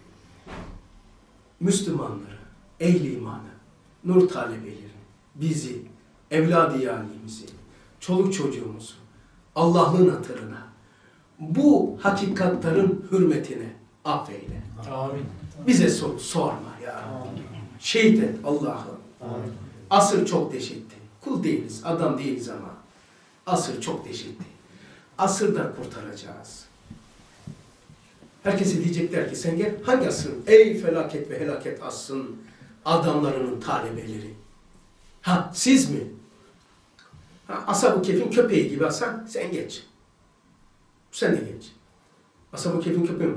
Müslümanları, ehl-i imanı, nur talebeleri, bizi, evlad-ı yâlimizi, çoluk çocuğumuzu, Allah'ın hatırına, bu hakikatların hürmetine affeyle. Amin. Bize sorma ya. Şehit et Allah'ım. Asır çok deşetti. Kul değiliz, adam değiliz ama asır çok deşetti. Asırdan kurtaracağız. Herkese diyecekler ki sen gel hangi asır? Ey felaket ve helaket asrın adamlarının talebeleri. Ha siz mi? Ha, Ashab-ı Kehf'in köpeği gibi Hasan sen geç. Sen de geç. Ashab-ı Kehf'in köpeği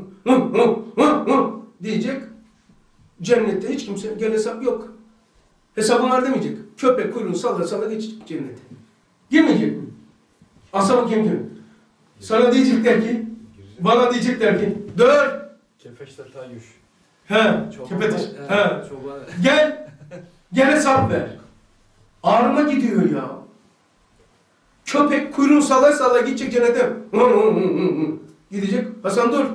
diyecek. Cennette hiç kimse gel hesap yok. Hesabını vermeyecek. Köpek kuyruğunu salla salla geçecek cennete. Girmeyecek mi? Asabı kim? Sana diyecekler ki, bana diyecekler ki, dön. Kefeşte tayyuş. He, kepetiş. He. Gel. Gel hesap ver. Ağrıma gidiyor ya. Köpek kuyruğunu salla salla gidecek cennete. Gidecek. Hasan dur.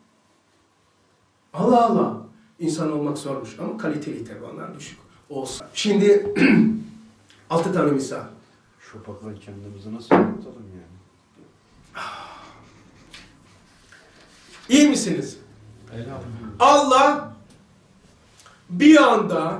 Allah Allah. İnsan olmak zormuş ama kaliteli tabii onlar düşük olsa. Şimdi 6 tane misal. Şopakla kendimizi nasıl tutalım yani? İyi misiniz? Elhamdülillah. Allah bir anda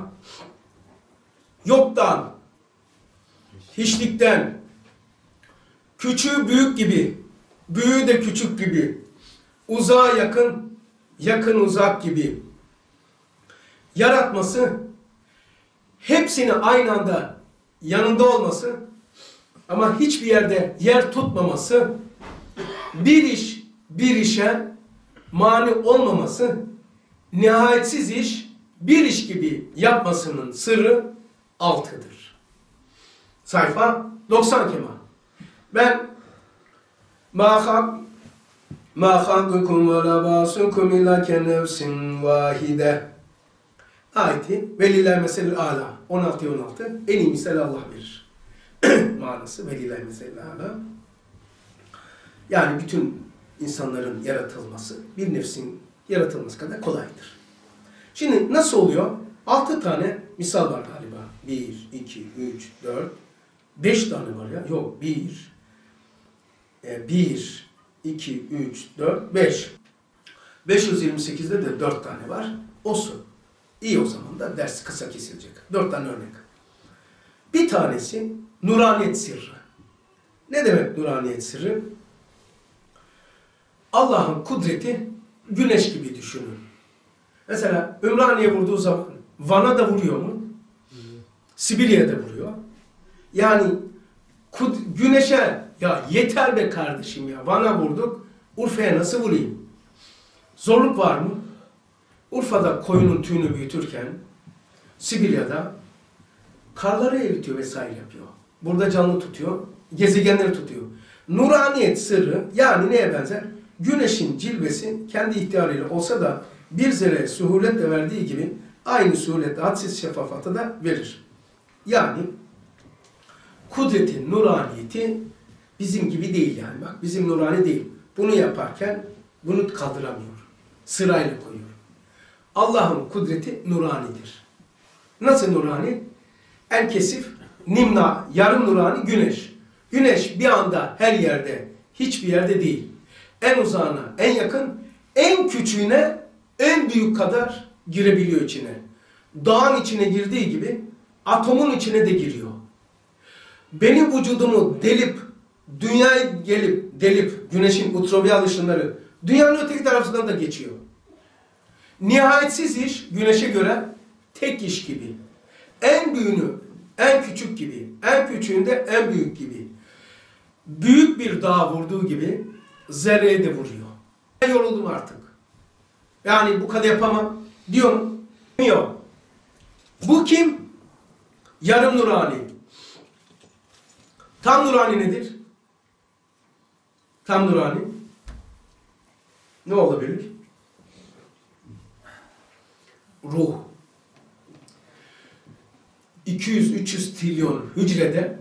yoktan, hiçlikten, küçüğü büyük gibi, büyüğü de küçük gibi, uzağa yakın, yakın uzak gibi yaratması, hepsini aynı anda yanında olması ama hiçbir yerde yer tutmaması, bir iş bir işe mani olmaması, nihayetsiz iş bir iş gibi yapmasının sırrı 6'dır. Sayfa 90 Kemal. Ben ma halkukum ve la basukum illa ke nefsin vahide ayeti velillahi meselül ala 16'ya 16 en iyi misal Allah verir. Manası velillahi meselül ala. Yani bütün insanların yaratılması bir nefsin yaratılması kadar kolaydır. Şimdi nasıl oluyor? 6 tane misal var galiba. 1, 2, 3, 4, 5 tane var ya. Yok 1, 2, 3, 4, 5. 528'de de 4 tane var. Olsun. İyi o zaman da ders kısa kesilecek. 4 tane örnek. Bir tanesi nuraniyet sırrı. Ne demek nuraniyet sırrı? Allah'ın kudreti güneş gibi düşünün. Mesela Ümraniye vurduğu zaman Van'a da vuruyor mu? Sibirya'ya da vuruyor. Yani güneşe ya yeter be kardeşim ya Van'a vurduk Urfa'ya nasıl vurayım? Zorluk var mı? Urfa'da koyunun tüyünü büyütürken Sibirya'da karları eritiyor vesaire yapıyor. Burada canlı tutuyor, gezegenleri tutuyor. Nuraniyet sırrı yani neye benzer? Güneşin cilvesi kendi ihtiyarıyla olsa da bir zerre suhuletle verdiği gibi aynı suhuletle hadsiz şefafatı da verir. Yani kudretin nuraniyeti bizim gibi değil yani. Bak bizim nurani değil. Bunu yaparken bunu kaldıramıyor. Sırayla koyuyor. Allah'ın kudreti nuranidir. Nasıl nurani? El kesif, nimna, yarım nurani güneş. Güneş bir anda her yerde, hiçbir yerde değil. En uzağına, en yakın, en küçüğüne, en büyük kadar girebiliyor içine. Dağın içine girdiği gibi atomun içine de giriyor. Benim vücudumu delip, dünyaya gelip delip, güneşin ultraviyol ışınları dünyanın öteki tarafından da geçiyor. Nihayetsiz iş güneşe göre tek iş gibi. En büyüğünü en küçük gibi, en küçüğünde en büyük gibi. Büyük bir dağ vurduğu gibi zerreye de vuruyor. Ben yoruldum artık. Yani bu kadar yapamam diyorum. Yok. Bu kim? Yarım nurani. Tam nurani nedir? Tam nurani. Ne olabilir? Ruh. 200-300 trilyon hücrede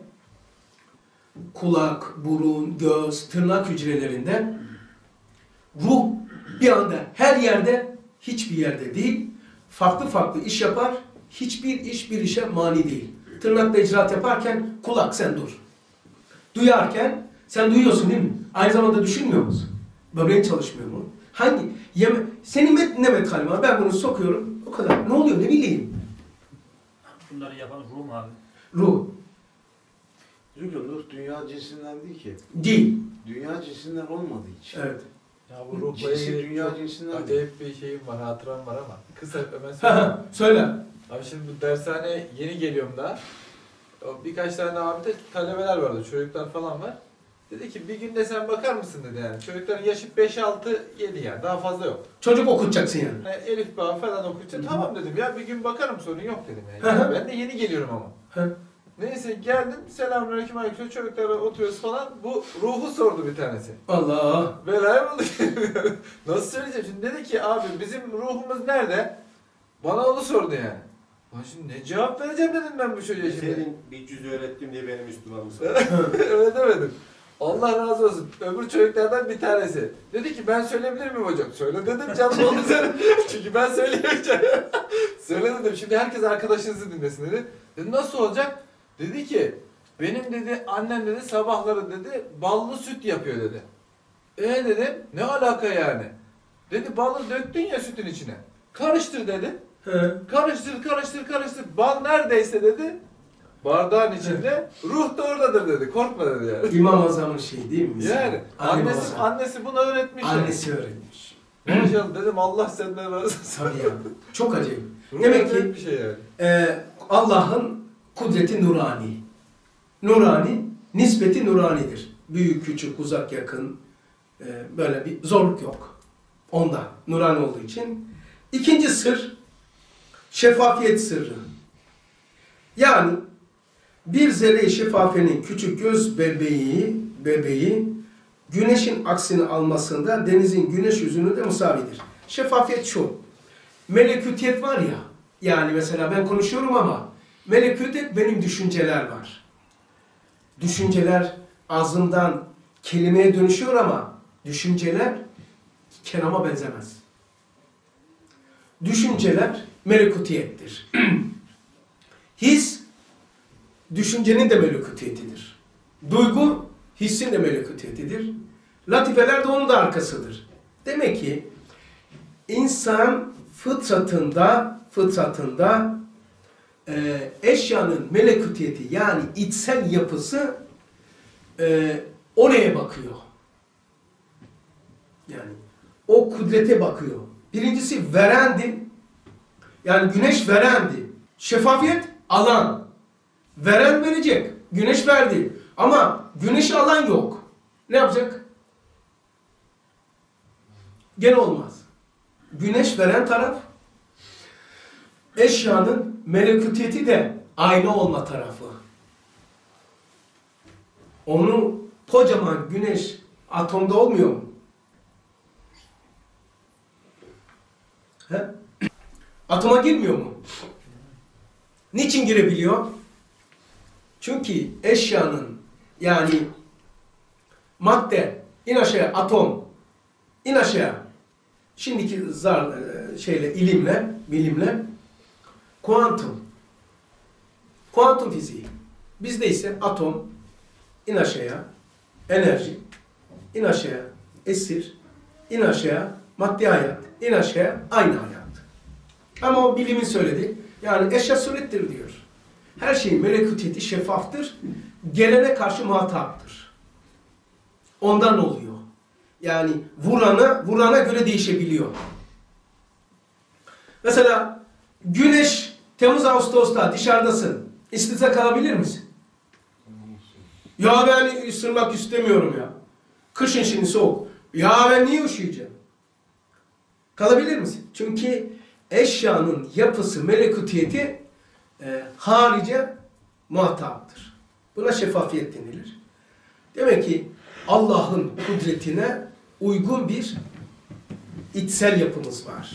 kulak, burun, göz, tırnak hücrelerinde ruh bir anda her yerde, hiçbir yerde değil, farklı farklı iş yapar, hiçbir iş bir işe mani değil. Tırnakla icraat yaparken kulak sen dur. Duyarken sen duyuyorsun değil mi? Aynı zamanda düşünmüyor musun? Böbreğin çalışmıyor mu? Hangi? Senin ne metalim var? Ben bunu sokuyorum. O kadar. Ne oluyor? Ne bileyim. Bunları yapan ruh mu abi? Ruh. Çünkü ruh dünya cinsinden değil ki. Değil. Dünya cinsinden olmadığı için. Evet. Ya bu ruhla Cinsi ilgili dünya çok cinsinden değil. acayip bir şeyim var, hatıram var ama kısa hemen söyleyeyim. Söyle. Abi şimdi bu dershane yeni geliyorum daha. O birkaç tane abi de talebeler vardı, çocuklar falan var. Dedi ki bir günde sen bakar mısın dedi yani. Çocukların yaşı 5-6-7 yani daha fazla yok. Çocuk okutacaksın yani. Yani Elif Bağ falan okuyacağım. Tamam dedim ya bir gün bakarım sorun yok dedim Hı yani. hı. Ben de yeni geliyorum ama. Hı. Neyse geldim selamünaleyküm aleyküm çocuklarla oturuyoruz falan. Bu ruhu sordu bir tanesi. Allah. Belaya bulduk. Nasıl söyleyeceğim şimdi dedi ki abi bizim ruhumuz nerede? Bana onu sordu yani. Ben şimdi ne cevap vereceğim dedim ben bu çocuğa şimdi. Senin bir cüzü öğrettim diye benim Müslüman mısın? Öyle demedim. Allah razı olsun. Öbür çocuklardan bir tanesi. Dedi ki ben söyleyebilir miyim hocam? Söyle dedim canım onu söyle. Çünkü ben söyleyemeyeceğim. Söyle dedim. Şimdi herkes arkadaşınızı dinlesin dedi. Dedim nasıl olacak? Dedi ki benim dedi annem dedi sabahları dedi ballı süt yapıyor dedi. Dedim ne alaka yani? Dedi balı döktün ya sütün içine. Karıştır dedi. Hı. Karıştır. Bal neredeyse dedi. Bardağın içinde ruh da oradadır dedi. Korkma dedi yani. İmam Azam'ın şeyi değil mi? Yani annesi bunu öğretmiş. Annesi öğretmiş. Maşallah dedim Allah senden razı olsun. Tabii ya. Çok acayip. Ruh Demek ki bir şey yani. Allah'ın kudreti nurani. Nurani, nispeti nuranidir. Büyük, küçük, uzak, yakın böyle bir zorluk yok. Ondan. Nurani olduğu için. İkinci sır, şeffafiyet sırrı. Yani bir zerre-i şeffafenin küçük göz bebeği güneşin aksini almasında denizin güneş yüzünü de musavidir. Şeffafiyet şu. Melekutiyet var ya. Yani mesela ben konuşuyorum ama melekutiyet benim düşünceler var. Düşünceler ağzımdan kelimeye dönüşüyor ama düşünceler kelama benzemez. Düşünceler melekutiyettir. His, düşüncenin de melekutiyetidir. Duygu, hissin de melekutiyetidir. Latifeler de onun da arkasıdır. Demek ki insan fıtratında eşyanın melekutiyeti yani içsel yapısı oraya bakıyor. Yani o kudrete bakıyor. Birincisi verendi. Yani güneş verendi. Şeffafiyet alan. Veren verecek. Güneş verdi. Ama güneşi alan yok. Ne yapacak? Gene olmaz. Güneş veren taraf, eşyanın melekutiyeti de aynı olma tarafı. Onu kocaman güneş atomda olmuyor mu? He? Atoma girmiyor mu? Niçin girebiliyor? Çünkü eşyanın yani madde in aşağıya atom in aşağı şimdiki bilimle kuantum fiziği. Bizde ise atom in aşağıya enerji in aşağıya esir in aşağıya maddi hayat in aşağıya aynı hayat. Ama o bilimin söylediği yani eşya surettir diyor. Her şeyin melekutiyeti şeffaftır. Gelene karşı muhataptır. Ondan oluyor. Yani vurana göre değişebiliyor. Mesela güneş Temmuz Ağustos'ta dışarıdasın. İstiza kalabilir misin? Ya ben ısırmak istemiyorum ya. Kışın şimdi soğuk. Ya ben niye üşüyeceğim? Kalabilir misin? Çünkü eşyanın yapısı, melekutiyeti harice muhataptır. Buna şeffafiyet denilir. Demek ki Allah'ın kudretine uygun bir içsel yapımız var.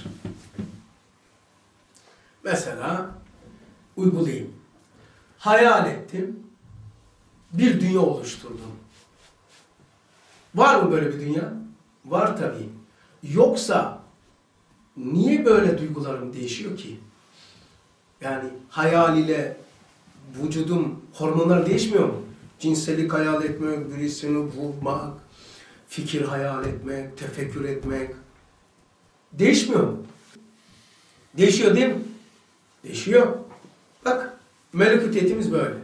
Mesela uygulayayım. Hayal ettim. Bir dünya oluşturdum. Var mı böyle bir dünya? Var tabii. Yoksa niye böyle duygularım değişiyor ki? Yani hayal ile vücudum, hormonlar değişmiyor mu? Cinsellik hayal etmek, birisini vurmak, fikir hayal etmek, tefekkür etmek. Değişmiyor mu? Değişiyor değil mi? Değişiyor. Bak, melekutiyetimiz böyle.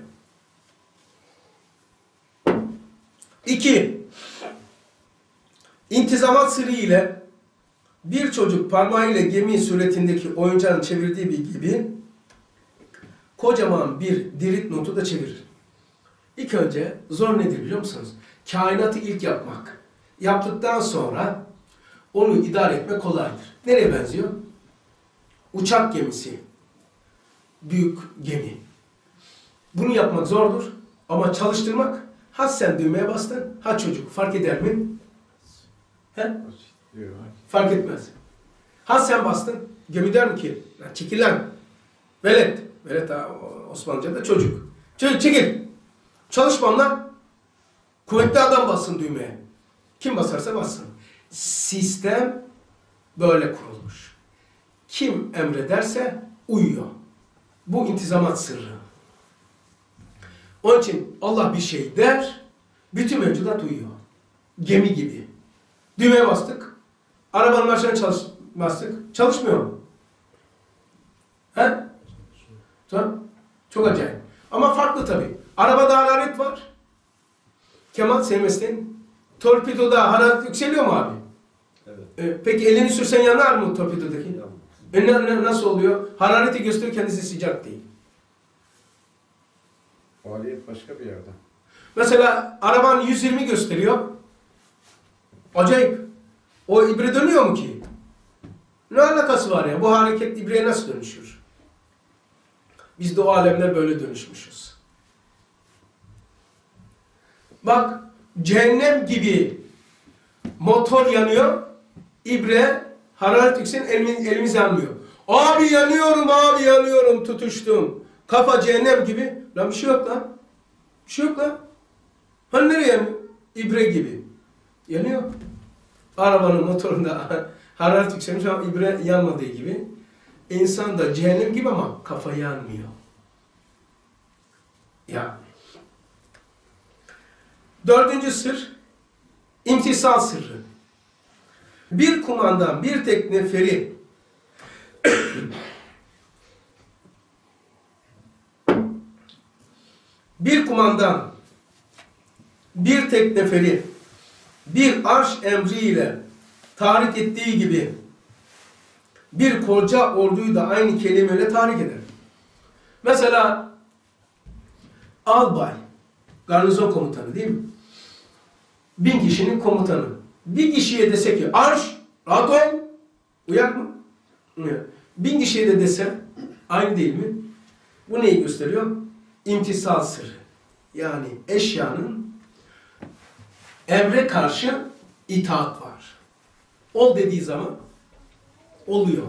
2. İntizamat sırrı ile bir çocuk parmağıyla gemi suretindeki oyuncağını çevirdiği gibi kocaman bir dirit notu da çevirir. İlk önce zor nedir biliyor musunuz? Kainatı ilk yapmak. Yaptıktan sonra onu idare etmek kolaydır. Nereye benziyor? Uçak gemisi. Büyük gemi. Bunu yapmak zordur ama çalıştırmak, ha sen düğmeye bastın, ha çocuk fark eder mi? He? Fark etmez. Ha sen bastın, gemi der mi ki, çekil lan, velet. Velet Osmanlıca'da çocuk. Çocuk çekil. Çalışmam lan. Kuvvetli adam bassın düğmeye. Kim basarsa bassın. Sistem böyle kurulmuş. Kim emrederse uyuyor. Bu intizamat sırrı. Onun için Allah bir şey der, bütün mevcudat uyuyor. Gemi gibi. Düğmeye bastık, arabanın marşına bastık, çalışmıyor mu? He? Tamam. Çok acayip. Ama farklı tabii. Arabada hararet var. Kemal sevmezsin. Torpidoda hararet yükseliyor mu abi? Evet. Peki elini sürsen yanar mı torpidodaki? Nasıl oluyor? Harareti gösteriyor, kendisi sıcak değil. Faaliyet başka bir yerde. Mesela araban 120 gösteriyor. Acayip. O ibre dönüyor mu ki? Ne alakası var ya? Bu hareket ibreye nasıl dönüşür? Biz de o alemde böyle dönüşmüşüz. Bak, cehennem gibi motor yanıyor, ibre, hararet yüksek, elimiz yanmıyor. Abi yanıyorum, tutuştum. Kafa cehennem gibi. Lan bir şey yok lan. Bir şey yok lan. Hani nereye yanıyor? İbre gibi. Yanıyor. Arabanın motorunda hararet yükselmiş ama ibre yanmadığı gibi. İnsan da cehennem gibi ama kafa yanmıyor. Ya. Dördüncü sır, imtisal sırrı. Bir kumandan bir tek neferi bir arş emriyle tahrik ettiği gibi bir koca orduyu da aynı kelimeyle tahrik eder. Mesela albay, garnizon komutanı değil mi? 1000 kişinin komutanı. Bir kişiye dese ki arş, rahat ol, uyak mı? Uyak. 1000 kişiye de dese aynı değil mi? Bu neyi gösteriyor? İmtisal sırrı. Yani eşyanın emre karşı itaat var. Ol dediği zaman oluyor.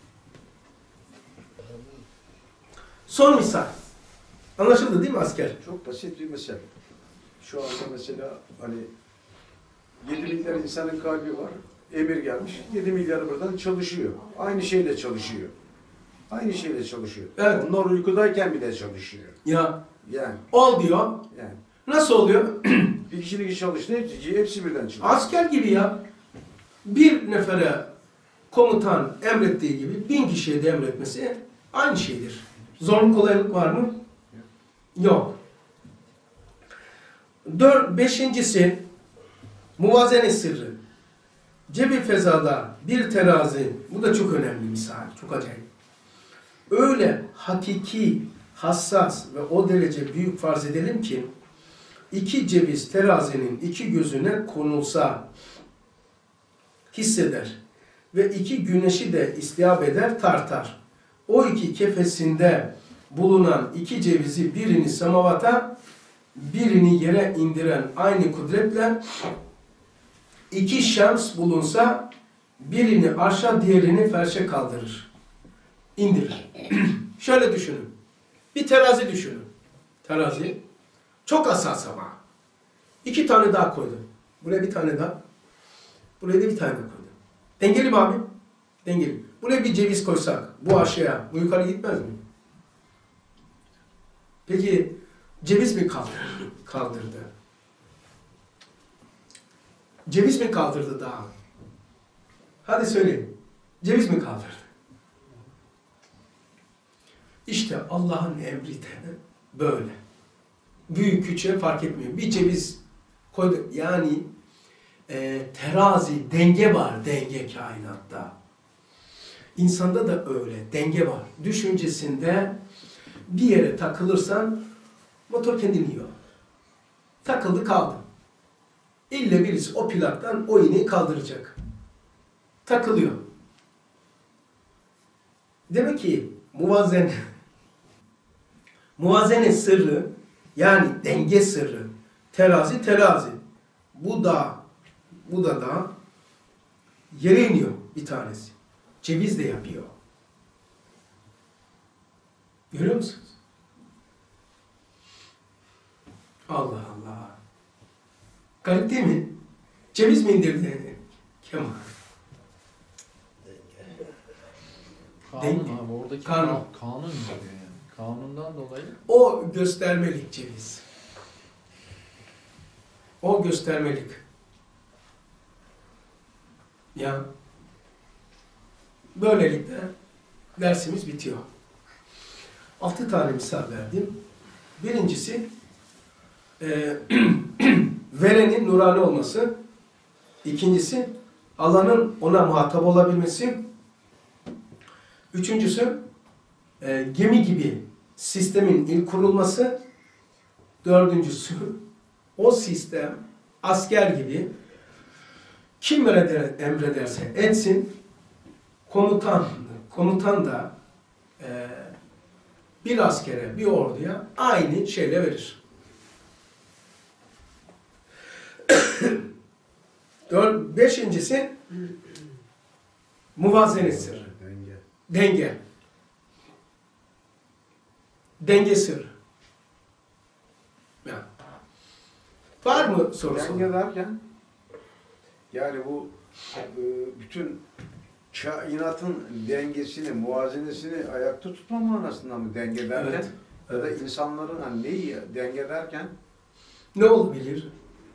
Son misal. Anlaşıldı değil mi asker? Çok basit bir mesele. Şu anda mesela hani 7 milyar insanın kalbi var. Emir gelmiş. 7 milyarı buradan çalışıyor. Aynı şeyle çalışıyor. Evet. Onlar uykudayken bile çalışıyor. Ya Yani. ol diyor. Yani. Nasıl oluyor? Bir kişinin iki çalıştığı hepsi birden çalışıyor. Asker gibi ya. Bir nefere komutan emrettiği gibi 1000 kişiye de emretmesi aynı şeydir. Zorluk kolaylık var mı? Yok. Beşincisi muvazene sırrı. Cebi fezada bir terazi, bu da çok önemli misal, çok acayip. Öyle hakiki, hassas ve o derece büyük farz edelim ki 2 ceviz terazinin 2 gözüne konulsa hisseder ve 2 güneşi de istihab eder, tartar. O 2 kefesinde bulunan 2 cevizi birini semavata, birini yere indiren aynı kudretle 2 şems bulunsa birini arşa, diğerini ferşe kaldırır. İndirir. Şöyle düşünün. Bir terazi düşünün. Terazi. Çok hassas ama. 2 tane daha koydum. Buraya bir tane daha. Buraya da bir tane daha koydum. Dengeli mi abi? Dengeli. Buraya bir ceviz koysak, bu aşağıya, bu yukarı gitmez mi? Peki ceviz mi kaldırdı? Ceviz mi kaldırdı dağı? Hadi söyleyin. Ceviz mi kaldırdı? İşte Allah'ın emri de böyle. Büyük küçüğe fark etmiyor. Bir ceviz koydu. Yani terazi, denge var. Denge kainatta. İnsanda da öyle. Denge var. Düşüncesinde bir yere takılırsan motor kendini yiyor. Takıldı kaldı. İlle birisi o plaktan o iğneyi kaldıracak. Takılıyor. Demek ki muvazene sırrı, yani denge sırrı, terazi. Bu da yere iniyor bir tanesi. Ceviz de yapıyor. Görüyor musunuz? Allah Allah. Garip değil mi? Ceviz mi indirdi Kemal? Kanun abi, oradaki Kanun. kanun diyor yani. Kanundan dolayı. O göstermelik ceviz. O göstermelik. Ya böylelikle dersimiz bitiyor. 6 tane misal verdim. Birincisi verenin nurani olması. İkincisi Allah'ın ona muhatap olabilmesi. Üçüncüsü gemi gibi sistemin ilk kurulması. Dördüncüsü o sistem asker gibi kim emrederse etsin, komutan da bir askere, bir orduya aynı şeyle verir. Beşincisi muvazene sırrı. Denge. Denge sırrı. Ya. Var mı sorusu? Denge derken yani bu bütün kainatın dengesini, muvazenesini ayakta tutma manasında mı denge derken? Evet. Ya da insanların hani neyi denge derken? Ne olabilir?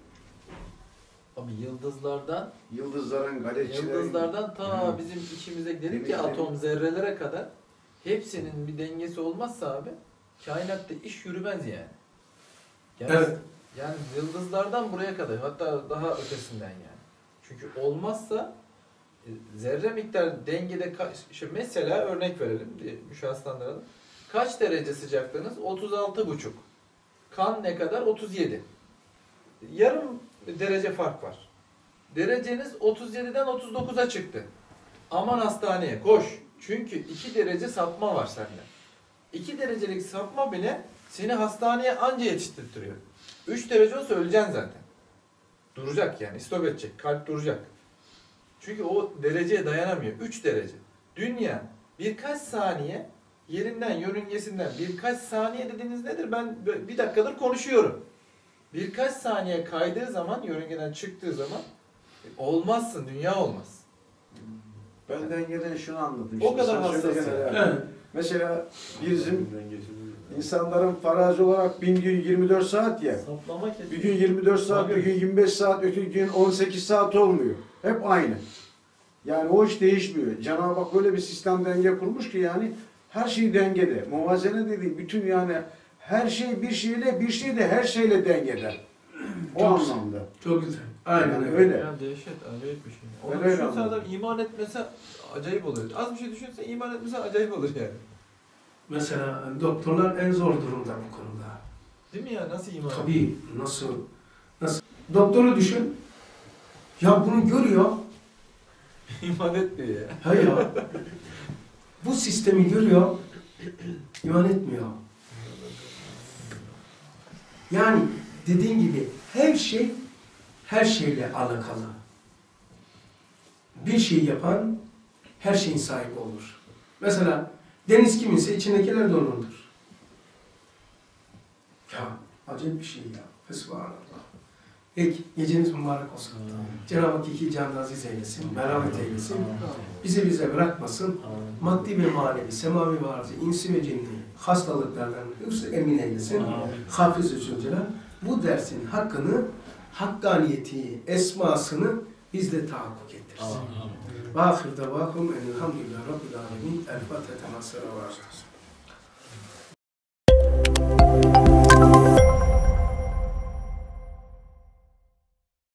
Abi yıldızlardan Yıldızların ta bizim içimize dedik ya atom zerrelere kadar hepsinin bir dengesi olmazsa abi kainatta iş yürümez yani. Evet. Yani yıldızlardan buraya kadar, hatta daha ötesinden yani. Çünkü olmazsa zerre miktarı dengede mesela örnek verelim, müşahhaslandıralım. Kaç derece sıcaklığınız? 36,5. Kan ne kadar? 37. Yarım derece fark var. Dereceniz 37'den 39'a çıktı. Aman hastaneye koş. Çünkü 2 derece sapma var sende. 2 derecelik sapma bile seni hastaneye anca yetiştirtiyor. 3 derece olsa öleceksin zaten. Duracak yani, istop edecek, kalp duracak. Çünkü o dereceye dayanamıyor. 3 derece. Dünya birkaç saniye yerinden, yörüngesinden birkaç saniye dediğiniz nedir? Ben bir dakikadır konuşuyorum. Birkaç saniye kaydığı zaman, yörüngeden çıktığı zaman olmazsın, dünya olmaz. ben dengeden şunu anladım. O kadar Sen hassas söylediğin yani. yani. Evet. Mesela bizim insanların farazi olarak 1000 gün 24 saat ya. Saplama kesin. Bir gün 24 saat, bir gün 25 saat, öteki gün 18 saat olmuyor. Hep aynı. Yani o hiç değişmiyor. Cenab-ı Hak böyle bir sistem denge kurmuş ki yani her şey dengede. Muvazene dediğim bütün yani her şey bir şey de her şeyle dengede. O Çok güzel. anlamda. Çok güzel. Aynen Yani öyle. öyle. Ya dehşet, acayip bir şey. Ben Onu öyle düşünse anladım. adam iman etmese acayip olur. Az bir şey düşünse iman etmese acayip olur yani. Mesela doktorlar en zor durumda bu konuda. Değil mi ya? Nasıl iman? Tabii nasıl? Doktoru düşün. Ya bunu görüyor. İman etmiyor ya. Hayır ya. Bu sistemi görüyor. İman etmiyor. Yani dediğin gibi her şey her şeyle alakalı. Bir şey yapan her şeyin sahibi olur. Mesela deniz kiminse içindekiler de onundur. Ya acayip bir şey ya. Fesubhanallah. Peki geceniz mübarek olsun. Cenab-ı Hak iki canı aziz eylesin, merhamet eylesin. Bize bırakmasın. Maddi ve manevi, semavi ve arzi, insi ve cinni hastalıklardan hıfz-ı emin eylesin. Hafız-ı Zülcelal bu dersin hakkını, hakkaniyeti, esmasını bizde tahakkuk ettirsin. Ve ahir davahum enelhamdülillah Rabbil alemin. El Fatiha.